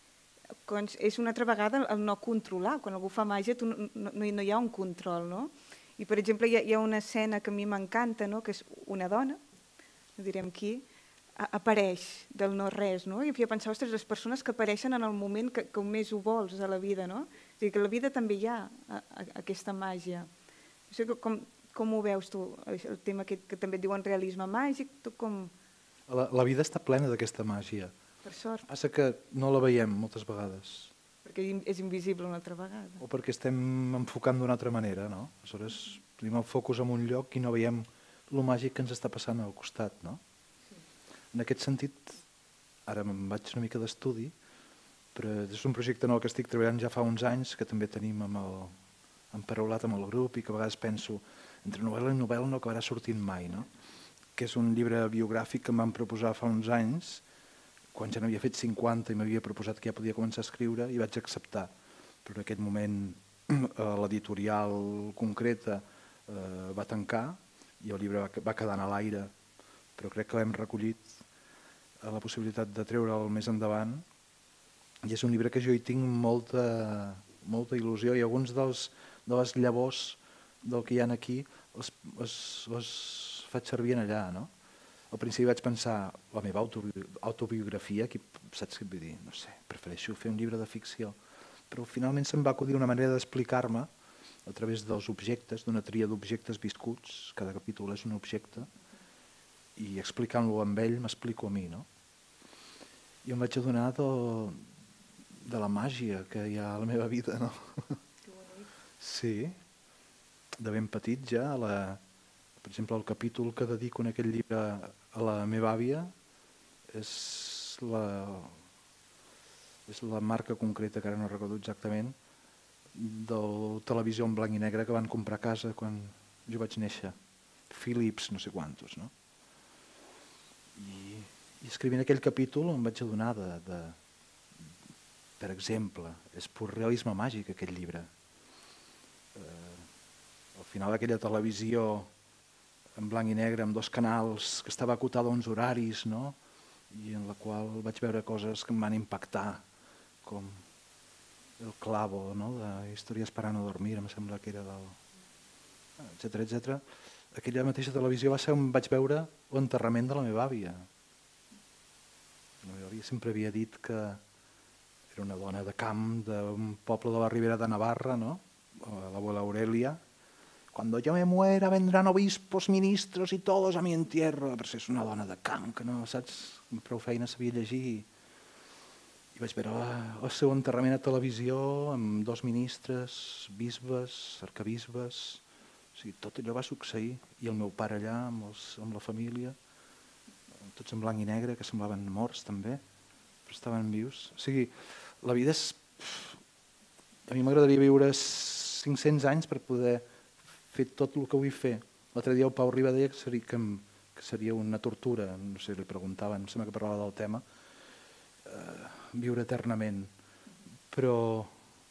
és una altra vegada el no controlar. Quan algú fa màgia no hi ha un control, no? I, per exemple, hi ha una escena que a mi m'encanta, no? Que és una dona, no direm qui, apareix del no-res, no? I jo pensava, ostres, les persones que apareixen en el moment que més ho vols a la vida, no? O sigui, que a la vida també hi ha aquesta màgia. No sé com ho veus tu, el tema que també et diuen realisme màgic, tu com... La vida està plena d'aquesta màgia. Per sort. Passa que no la veiem moltes vegades. Perquè és invisible una altra vegada. O perquè estem enfocant d'una altra manera, no? Aleshores, tenim el focus en un lloc i no veiem el màgic que ens està passant al costat, no? En aquest sentit, ara me'n vaig una mica d'estudi, però és un projecte nou que estic treballant ja fa uns anys, que també tenim emparaulat amb el grup i que a vegades penso, entre novel·la i novel·la no acabarà sortint mai, no? Que és un llibre biogràfic que em van proposar fa uns anys, quan ja n'havia fet 50 i m'havia proposat que ja podia començar a escriure i vaig acceptar. Però en aquest moment l'editorial concreta va tancar i el llibre va quedar a l'aire, però crec que l'hem recollit la possibilitat de treure'l més endavant i és un llibre que jo hi tinc molta il·lusió i alguns de les llavors del que hi ha aquí els faig servir allà, no? Al principi vaig pensar, la meva autobiografia, saps què vull dir? No sé, prefereixo fer un llibre de ficció, però finalment se'm va acudir una manera d'explicar-me a través dels objectes, d'una tria d'objectes viscuts, cada capítol és un objecte, i explicant-lo amb ell m'explico a mi, no? I em vaig adonar de la màgia que hi ha a la meva vida, no? Sí, de ben petit ja, per exemple, el capítol que dedico en aquest llibre a la meva àvia és la marca concreta, que ara no recordo exactament, del televisió en blanc i negre que van comprar a casa quan jo vaig néixer. Philips, no sé quantos, no? I escrivint aquell capítol em vaig adonar per exemple, és pur realisme màgic aquest llibre. Al final d'aquella televisió en blanc i negre amb 2 canals que estava acotada a uns horaris, no? I en la qual vaig veure coses que em van impactar, com El clavo, no? De Històries per a no dormir, em sembla que era del... etcètera, etcètera. Aquella mateixa televisió va ser on vaig veure l'enterrament de la meva àvia. La meva àvia sempre havia dit que era una dona de camp d'un poble de la Ribera de Navarra, no? L'abuela Aurelia. Cuando yo me muera vendrán obispos, ministros y todos a mi entierro. Però és una dona de camp que no, saps? Amb prou feina sabia llegir. I vaig veure el seu enterrament a televisió amb 2 ministres, bisbes, arcabisbes. O sigui, tot allò va succeir. I el meu pare allà amb la família, tots en blanc i negre, que semblaven morts també, però estaven vius. O sigui, la vida és... A mi m'agradaria viure 500 anys per poder fer tot el que vull fer. L'altre dia el Pau Riba deia que que seria una tortura, no sé, li preguntaven, em sembla que parlava del tema, viure eternament. Però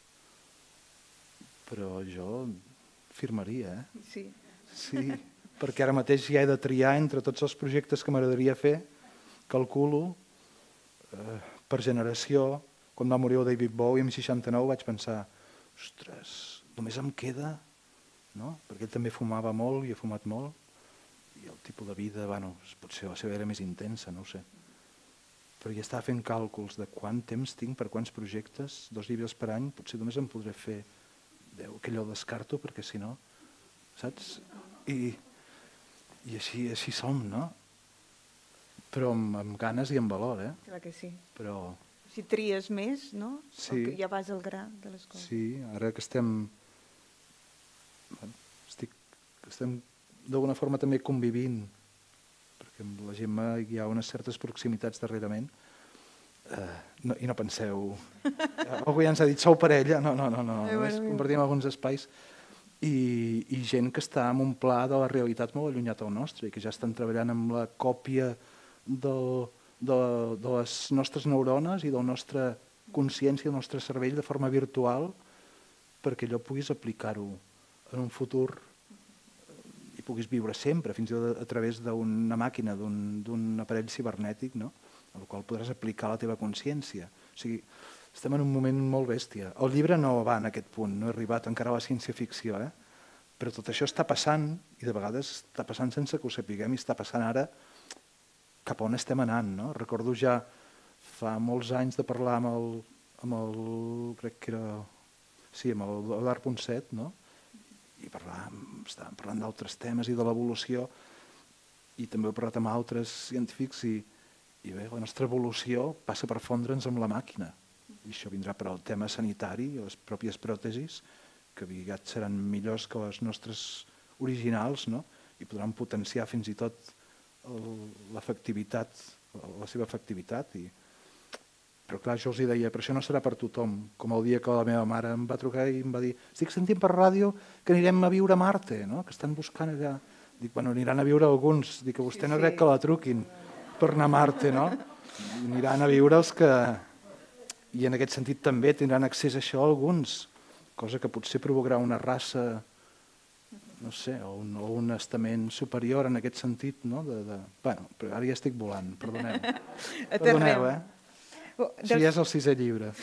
jo firmaria, Sí. Sí, perquè ara mateix ja he de triar entre tots els projectes que m'agradaria fer, calculo, per generació. Quan va morir el David Bowie, amb 69, vaig pensar, ostres, només em queda, no? Perquè ell també fumava molt i ha fumat molt, i el tipus de vida, bueno, potser la seva era més intensa, no ho sé. Però ja estava fent càlculs de quant temps tinc per quants projectes, 2 llibres per any, potser només em podré fer 10, que allò descarto, perquè si no, saps? I així som, no? Però amb ganes i amb valor, Clar que sí. Però Si tries més, no? sí, Ja vas al gra de les coses. sí, ara que estem d'alguna forma també convivint, perquè amb la Gemma hi ha unes certes proximitats darrerament, i no penseu, algú ja ens ha dit, sou parella, no, només compartim alguns espais, i gent que està en un pla de la realitat molt allunyat del nostre i que ja estan treballant amb la còpia de les nostres neurones i de la nostra consciència, del nostre cervell de forma virtual, perquè allò puguis aplicar-ho en un futur i puguis viure sempre, fins i tot a través d'una màquina, d'un aparell cibernètic, no? En el qual podràs aplicar la teva consciència. O sigui, estem en un moment molt bèstia. El llibre no va en aquest punt, no he arribat encara a la ciència-ficció, però tot això està passant, i de vegades està passant sense que ho sapiguem, i està passant ara cap on estem anant, no? Recordo ja fa molts anys de parlar amb el crec que era, sí, amb l'Eduard Ponset, no? I estàvem parlant d'altres temes i de l'evolució, i també he parlat amb altres científics, i bé, la nostra evolució passa per fondre'ns amb la màquina, i això vindrà per al tema sanitari, les pròpies pròtesis, que aviat seran millors que les nostres originals, no? I podran potenciar fins i tot l'efectivitat, la seva efectivitat. Però clar, jo els deia, però això no serà per tothom, com el dia que la meva mare em va trucar i em va dir, estic sentint per ràdio que anirem a viure a Marte, no? Que estan buscant allà. Dic, bueno, aniran a viure alguns, dic que vostè no crec que la truquin per anar a Marte, no? Aniran a viure els que... I en aquest sentit també tindran accés a això alguns, cosa que potser provocarà una raça, no sé, o un estament superior en aquest sentit, no? Bueno, però ara ja estic volant, perdoneu. Perdoneu, Això ja és el 6è llibre.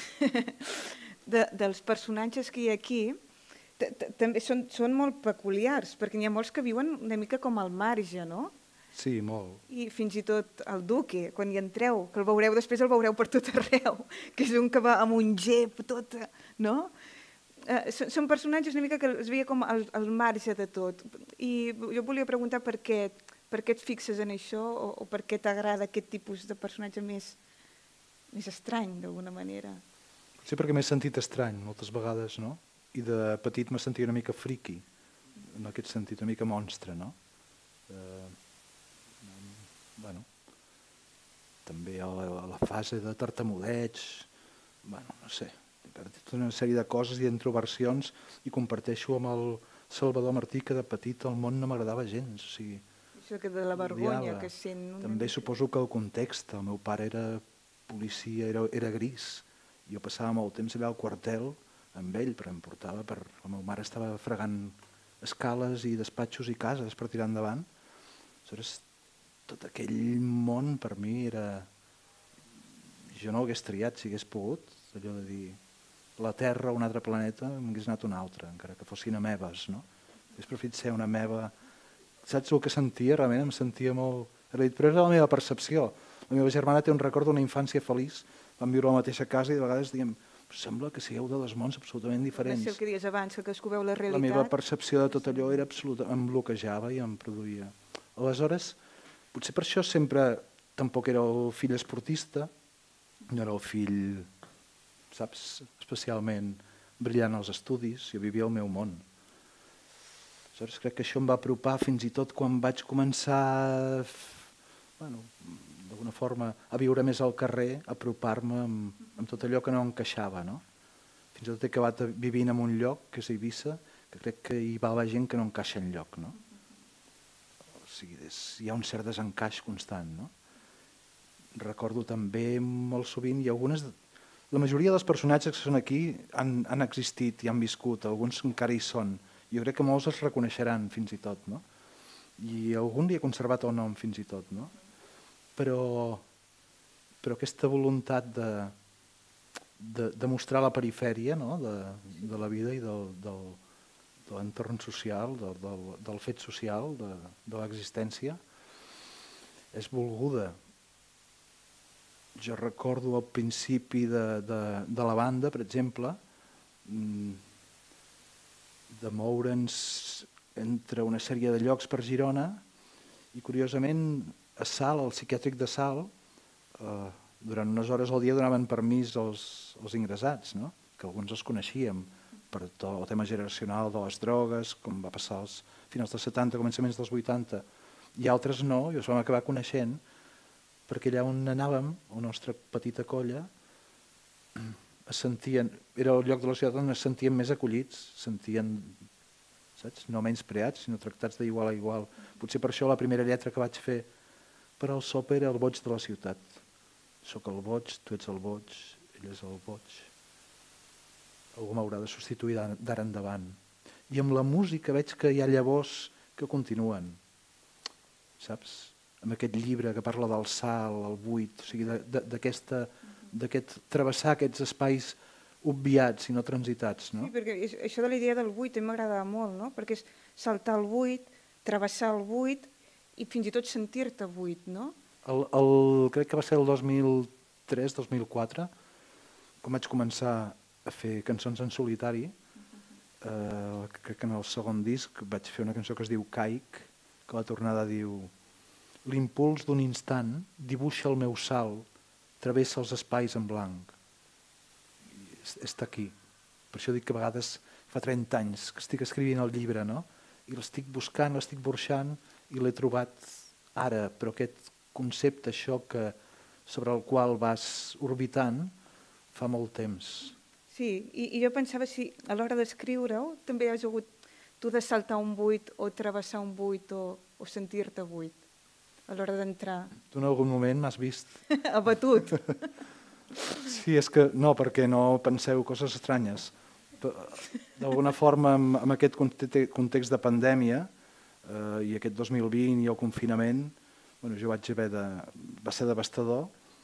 Dels personatges que hi ha aquí, també són molt peculiars, perquè n'hi ha molts que viuen una mica com al marge, no? Sí, molt. I fins i tot el Duque, quan hi entreu, que el veureu, després el veureu per tot arreu, que és un que va amb un gep, tot, no? Són personatges una mica que es veia com al marge de tot. I jo volia preguntar per què et fixes en això o per què t'agrada aquest tipus de personatge més estrany, d'alguna manera. Sí, perquè m'he sentit estrany moltes vegades, no? I de petit me sentia una mica friqui, en aquest sentit, una mica monstre, no? Bueno, també a la fase de tartamudeig, bueno, no sé, tota una sèrie de coses i d'introversions, i comparteixo amb el Salvador Martí que de petit el món no m'agradava gens. O sigui, això que de la vergonya que sent... També suposo que el context, el meu pare era policia, era gris. Jo passava molt temps allà al quartel amb ell, però em portava per... La meva mare estava fregant escales i despatxos i cases per tirar endavant. Aleshores, tot aquell món per mi era... Jo no ho hagués triat si hagués pogut, allò de dir la Terra o un altre planeta, m'hagués anat un altre, encara que fossin amebes, no? Hagués preferit ser una ameba... Saps el que sentia? Realment em sentia molt... Però era la meva percepció. La meva germana té un record d'una infància feliç, vam viure a la mateixa casa i de vegades diem sembla que sigueu de dos mons absolutament diferents. No sé el que dies abans, que descobreu la realitat. La meva percepció de tot allò era absoluta, em bloquejava i em produïa. Aleshores, potser per això sempre tampoc era el fill esportista, no era el fill, saps, especialment brillant als estudis, jo vivia el meu món. Aleshores crec que això em va apropar fins i tot quan vaig començar, bueno, d'alguna forma, a viure més al carrer, a apropar-me amb tot allò que no encaixava, no? Fins i tot he acabat vivint en un lloc, que és Eivissa, que crec que hi va la gent que no encaixa enlloc, no? Els sigui, hi ha un cert desencaix constant, no? Recordo també molt sovint, i la majoria dels personatges que són aquí han existit i han viscut, alguns encara hi són. Jo crec que molts es reconeixeran fins i tot, no? I algun li ha conservat el nom fins i tot, no? Però aquesta voluntat de mostrar la perifèria, no? de la vida i de l'entorn social, del fet social, de l'existència, és volguda. Jo recordo al principi de la banda, per exemple, de moure'ns entre una sèrie de llocs per Girona i, curiosament, a Salt, al psiquiàtric de Salt, durant unes hores al dia donaven permís als ingressats, no? Que alguns els coneixíem per tot el tema generacional de les drogues, com va passar als finals dels 70, començaments dels 80, i altres no, i els vam acabar coneixent, perquè allà on anàvem, la nostra petita colla, era el lloc de la ciutat on es sentien més acollits, sentien, saps, no menyspreats, sinó tractats d'igual a igual. Potser per això la primera lletra que vaig fer per al SOP era el boig de la ciutat. Soc el boig, tu ets el boig, ell és el boig. Algú m'haurà de substituir d'ara endavant. I amb la música veig que hi ha llavors que continuen, saps? Amb aquest llibre que parla del salt, el buit, o sigui, d'aquest travessar aquests espais obviats i no transitats, no? Sí, perquè això de la idea del buit m'agrada molt, no? Perquè és saltar el buit, travessar el buit i fins i tot sentir-te buit, no? Crec que va ser el 2003-2004, quan vaig començar a fer cançons en solitari. Crec que en el segon disc vaig fer una cançó que es diu Caic, que la tornada diu: l'impuls d'un instant dibuixa el meu salt, travessa els espais en blanc. Està aquí. Per això dic que a vegades fa 30 anys que estic escrivint el llibre, no? I l'estic buscant, l'estic burxant i l'he trobat ara, però aquest concepte, això sobre el qual vas orbitant, fa molt temps. Sí, i jo pensava si a l'hora d'escriure-ho també has hagut tu de saltar un buit o travessar un buit o sentir-te buit a l'hora d'entrar. Tu en algun moment m'has vist? Abatut. Sí, és que no, perquè no penseu coses estranyes. D'alguna forma, amb aquest context de pandèmia i aquest 2020 i el confinament, jo va ser devastador.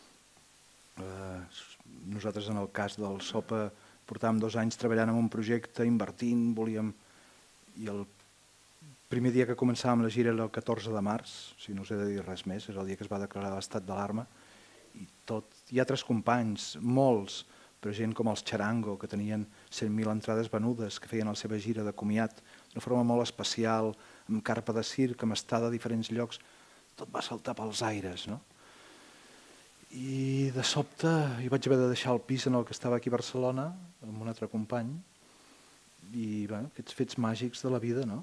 Nosaltres, en el cas del SOPA, portàvem 2 anys treballant en un projecte, invertint, volíem... I el primer dia que començàvem la gira era el 14 de març, si no us he de dir res més, és el dia que es va declarar l'estat d'alarma, i altres companys, molts, però gent com els Charango, que tenien 100.000 entrades venudes, que feien la seva gira de comiat d'una forma molt especial, amb carpa de circ, amb estada a diferents llocs, tot va saltar pels aires, no? I de sobte hi vaig haver de deixar el pis en el que estava aquí a Barcelona, amb un altre company, i aquests fets màgics de la vida, no?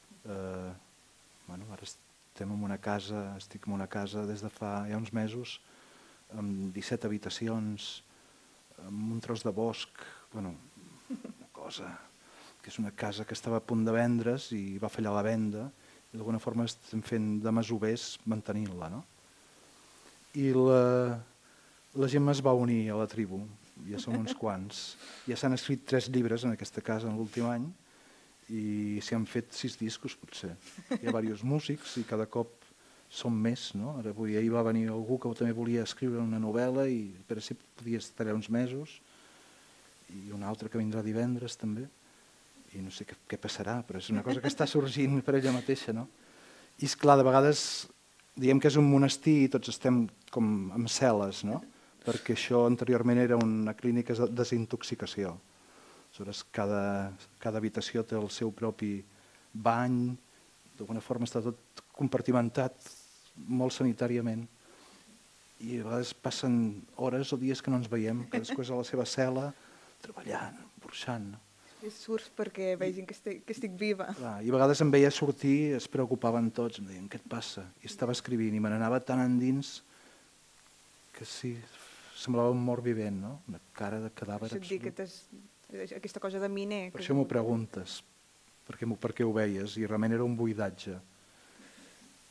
Ara estem en una casa, estic en una casa des de fa ja uns mesos, amb 17 habitacions, amb un tros de bosc, una cosa que és una casa que estava a punt de vendre's i va fallar la venda, i d'alguna forma estem fent de masovers mantenint-la, no? I la gent es va unir a la tribu, ja som uns quants. Ja s'han escrit 3 llibres en aquesta casa en l'últim any i s'hi han fet 6 discos, potser. Hi ha diversos músics i cada cop som més, no? Ahir va venir algú que també volia escriure una novel·la i per si podia estar uns mesos, i un altre que vindrà divendres també, i no sé què passarà, però és una cosa que està sorgint per ella mateixa, no? I esclar, de vegades diem que és un monestir i tots estem com amb cel·les, no? Perquè això anteriorment era una clínica de desintoxicació. Aleshores, cada habitació té el seu propi bany, d'alguna forma està tot compartimentat molt sanitàriament, i a vegades passen hores o dies que no ens veiem, cadascú és a la seva cel·la, treballant, burxant. Surts perquè vegin que estic viva. I a vegades em veia sortir, es preocupaven tots, em deien, què et passa? I estava escrivint i me n'anava tan endins que sí, semblava un mort vivent, no? Una cara de cadàver absolut. Aquesta cosa de miner. Per això m'ho preguntes, per què ho veies, i realment era un buidatge.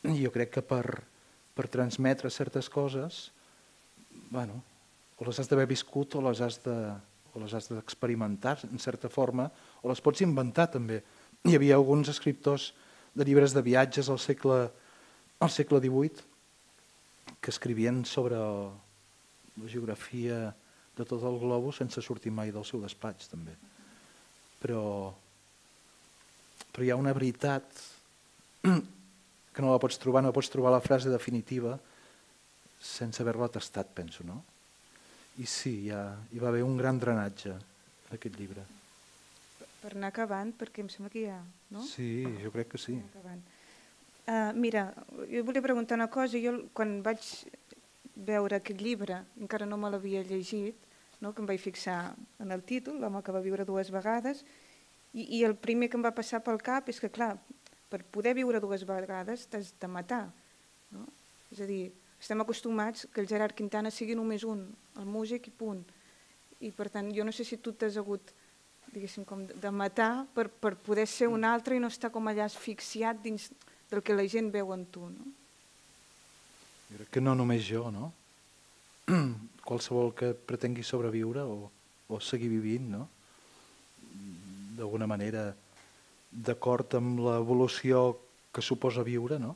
jo crec que per transmetre certes coses, bueno, o les has d'haver viscut o les has d'experimentar en certa forma, o les pots inventar també. Hi havia alguns escriptors de llibres de viatges al segle XVIII que escrivien sobre la geografia de tot el globus sense sortir mai del seu despatx també. Però hi ha una veritat que no la pots trobar, no pots trobar la frase definitiva sense haver-la tastat, penso, no? I sí, hi va haver un gran drenatge en aquest llibre. Per anar acabant, perquè em sembla que ja... No? Sí, jo crec que sí. Mira, jo volia preguntar una cosa. Jo, quan vaig veure aquest llibre, encara no me l'havia llegit, no? Que em vaig fixar en el títol, L'home que va viure 2 vegades, i el primer que em va passar pel cap és que, clar, per poder viure 2 vegades t'has de matar. No? És a dir, estem acostumats que el Gerard Quintana sigui només un, el músic i punt. I per tant, jo no sé si tu t'has hagut, diguéssim, com de matar per poder ser un altre i no estar com allà asfixiat dins del que la gent veu en tu. No? Jo crec que no només jo, no? Qualsevol que pretengui sobreviure o seguir vivint, no? D'alguna manera, d'acord amb l'evolució que suposa viure, no?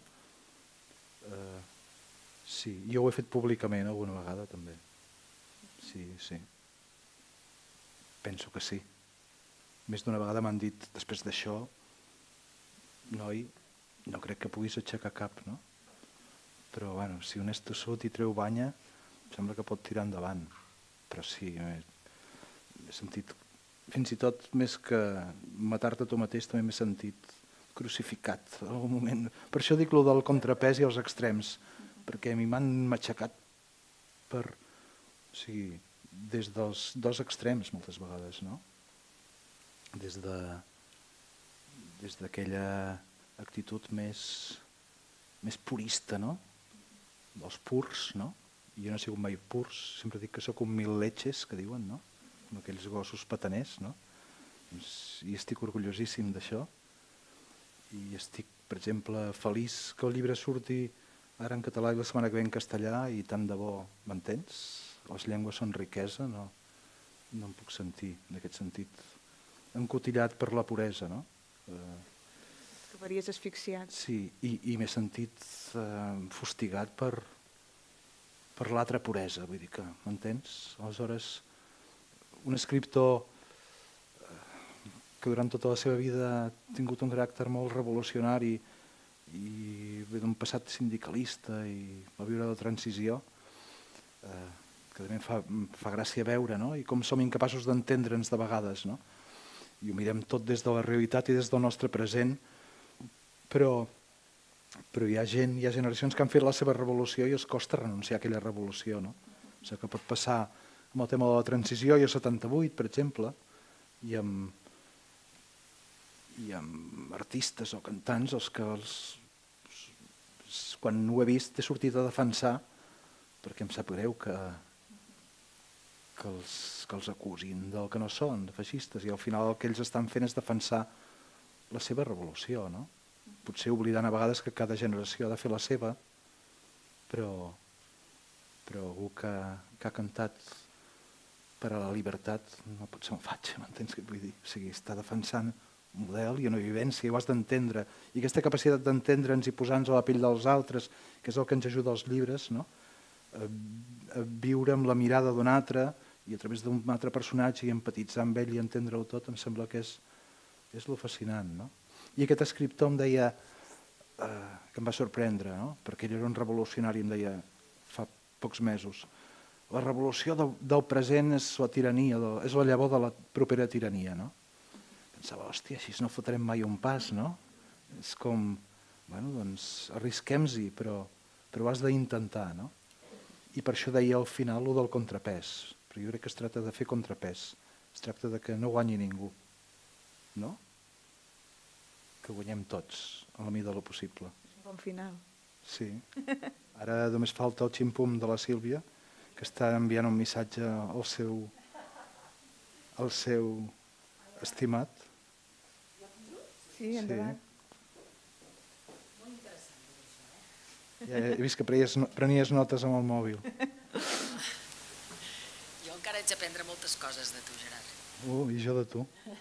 Sí, jo ho he fet públicament alguna vegada també. Sí. Penso que sí. Més d'una vegada m'han dit, després d'això, noi, no crec que puguis aixecar cap, no? Però, bueno, si un és tossut i treu banya, sembla que pot tirar endavant. Però sí, he sentit, fins i tot més que matar-te tu mateix, també m'he sentit crucificat en algun moment. Per això dic lo del contrapès i els extrems, perquè a mi m'han matxacat des dels 2 extrems moltes vegades, no? Des d'aquella actitud més purista, no? Dels purs, no? Jo no he sigut mai purs, sempre dic que sóc un 1000 leches, que diuen, no? Com aquells gossos pataners, no? I estic orgullosíssim d'això. I estic, per exemple, feliç que el llibre surti ara en català i la setmana que ve en castellà, i tant de bo, m'entens? Les llengües són riquesa, no em puc sentir, en aquest sentit, encotillat per la puresa, no? Acabaries asfixiat. Sí, i m'he sentit fustigat per l'altra puresa, vull dir que, m'entens? Aleshores, un escriptor que durant tota la seva vida ha tingut un caràcter molt revolucionari i ve d'un passat sindicalista i va viure de transició, que també em fa gràcia veure, no? I com som incapaços d'entendre'ns de vegades, no? I ho mirem tot des de la realitat i des del nostre present, però hi ha generacions que han fet la seva revolució i els costa renunciar a aquella revolució, no? O sigui que pot passar amb el tema de la transició, jo 78, per exemple, i amb artistes o cantants, els que quan ho he vist he sortit a defensar perquè em sap greu que els acusin del que no són, de feixistes, i al final el que ells estan fent és defensar la seva revolució, no? Potser oblidant a vegades que cada generació ha de fer la seva, però algú que ha cantat per a la llibertat no pot ser un fatge, m'entens què vull dir? O sigui, està defensant un model i una vivència, i ho has d'entendre. I aquesta capacitat d'entendre'ns i posar-nos a la pell dels altres, que és el que ens ajuda als llibres, no? A viure amb la mirada d'un altre i a través d'un altre personatge i empatitzar amb ell i entendre-ho tot, em sembla que és lo fascinant, no? I aquest escriptor em deia, que em va sorprendre, no? Perquè ell era un revolucionari, em deia fa pocs mesos, la revolució del present és la tirania, és la llavor de la propera tirania, no? Pensava, hòstia, així no fotrem mai un pas, no? És com, bueno, doncs arrisquem-hi, però ho has d'intentar, no? I per això deia al final el del contrapès, però jo crec que es tracta de fer contrapès, es tracta de que no guanyi ningú, no? Que guanyem tots, a la mida del possible. És un bon final. Sí. Ara només falta el ximpum de la Sílvia, que està enviant un missatge al seu estimat. Sí, endavant. Ja he vist que prenies notes amb el mòbil. Jo encara haig d'aprendre moltes coses de tu, Gerard. I jo de tu.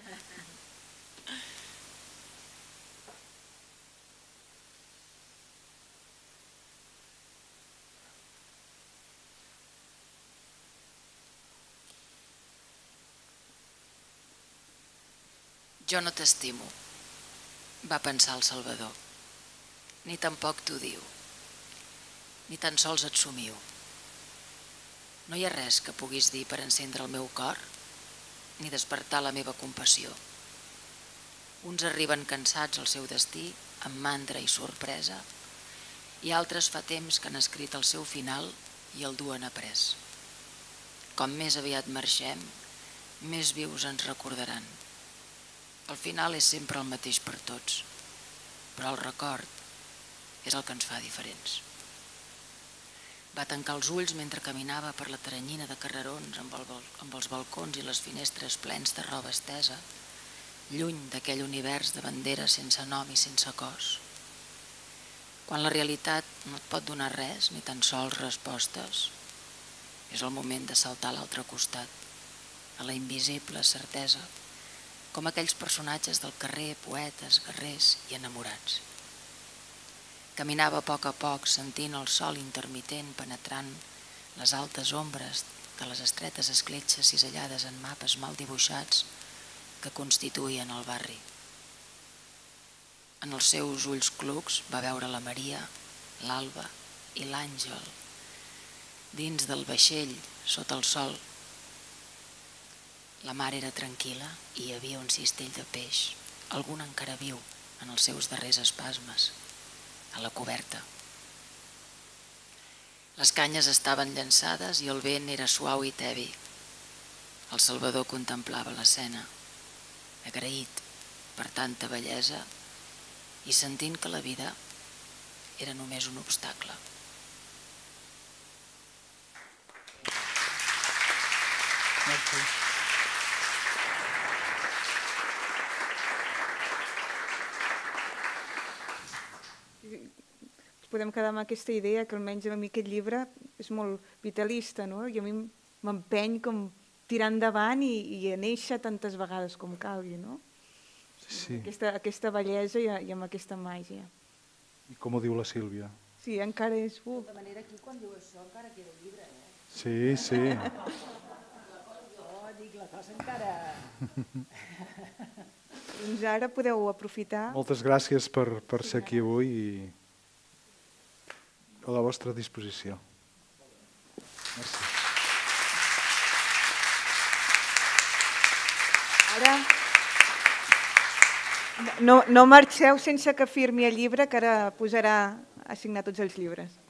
Jo no t'estimo, va pensar el Salvador. Ni tampoc t'ho diu. Ni tan sols et somiu. No hi ha res que puguis dir per encendre el meu cor, ni despertar la meva compassió. Uns arriben cansats al seu destí, amb mandra i sorpresa, i altres fa temps que han escrit el seu final i el duen après. Com més aviat marxem, més vius ens recordaran. El final és sempre el mateix per tots, però el record és el que ens fa diferents. Va tancar els ulls mentre caminava per la teranyina de carrerons amb els balcons i les finestres plens de roba estesa, lluny d'aquell univers de banderes sense nom i sense cos. Quan la realitat no et pot donar res, ni tan sols respostes, és el moment de saltar a l'altre costat, a la invisible certesa, com aquells personatges del carrer, poetes, guerrers i enamorats. Caminava a poc, sentint el sol intermitent penetrant les altes ombres de les estretes escletxes cisellades en mapes mal dibuixats que constituïen el barri. En els seus ulls clucs va veure la Maria, l'Alba i l'Àngel dins del vaixell sota el sol. La mar era tranquil·la i hi havia un cistell de peix, algun encara viu en els seus darrers espasmes, a la coberta. Les canyes estaven llançades i el vent era suau i tebi. El Salvador contemplava l'escena, agraït per tanta bellesa i sentint que la vida era només un obstacle. Merci. Podem quedar amb aquesta idea que almenys a mi aquest llibre és molt vitalista, no? I a mi m'empeny com tirar endavant i a néixer tantes vegades com calgui, no? Sí. Aquesta bellesa i amb aquesta màgia. I com ho diu la Sílvia? Sí, encara és... De manera que quan diu això encara queda el llibre, eh? Sí, sí. Jo dic la cosa encara... Doncs ara podeu aprofitar... Moltes gràcies per ser aquí avui i a la vostra disposició. Merci. Ara no marxeu sense que firmi el llibre, que ara posarà a signar tots els llibres.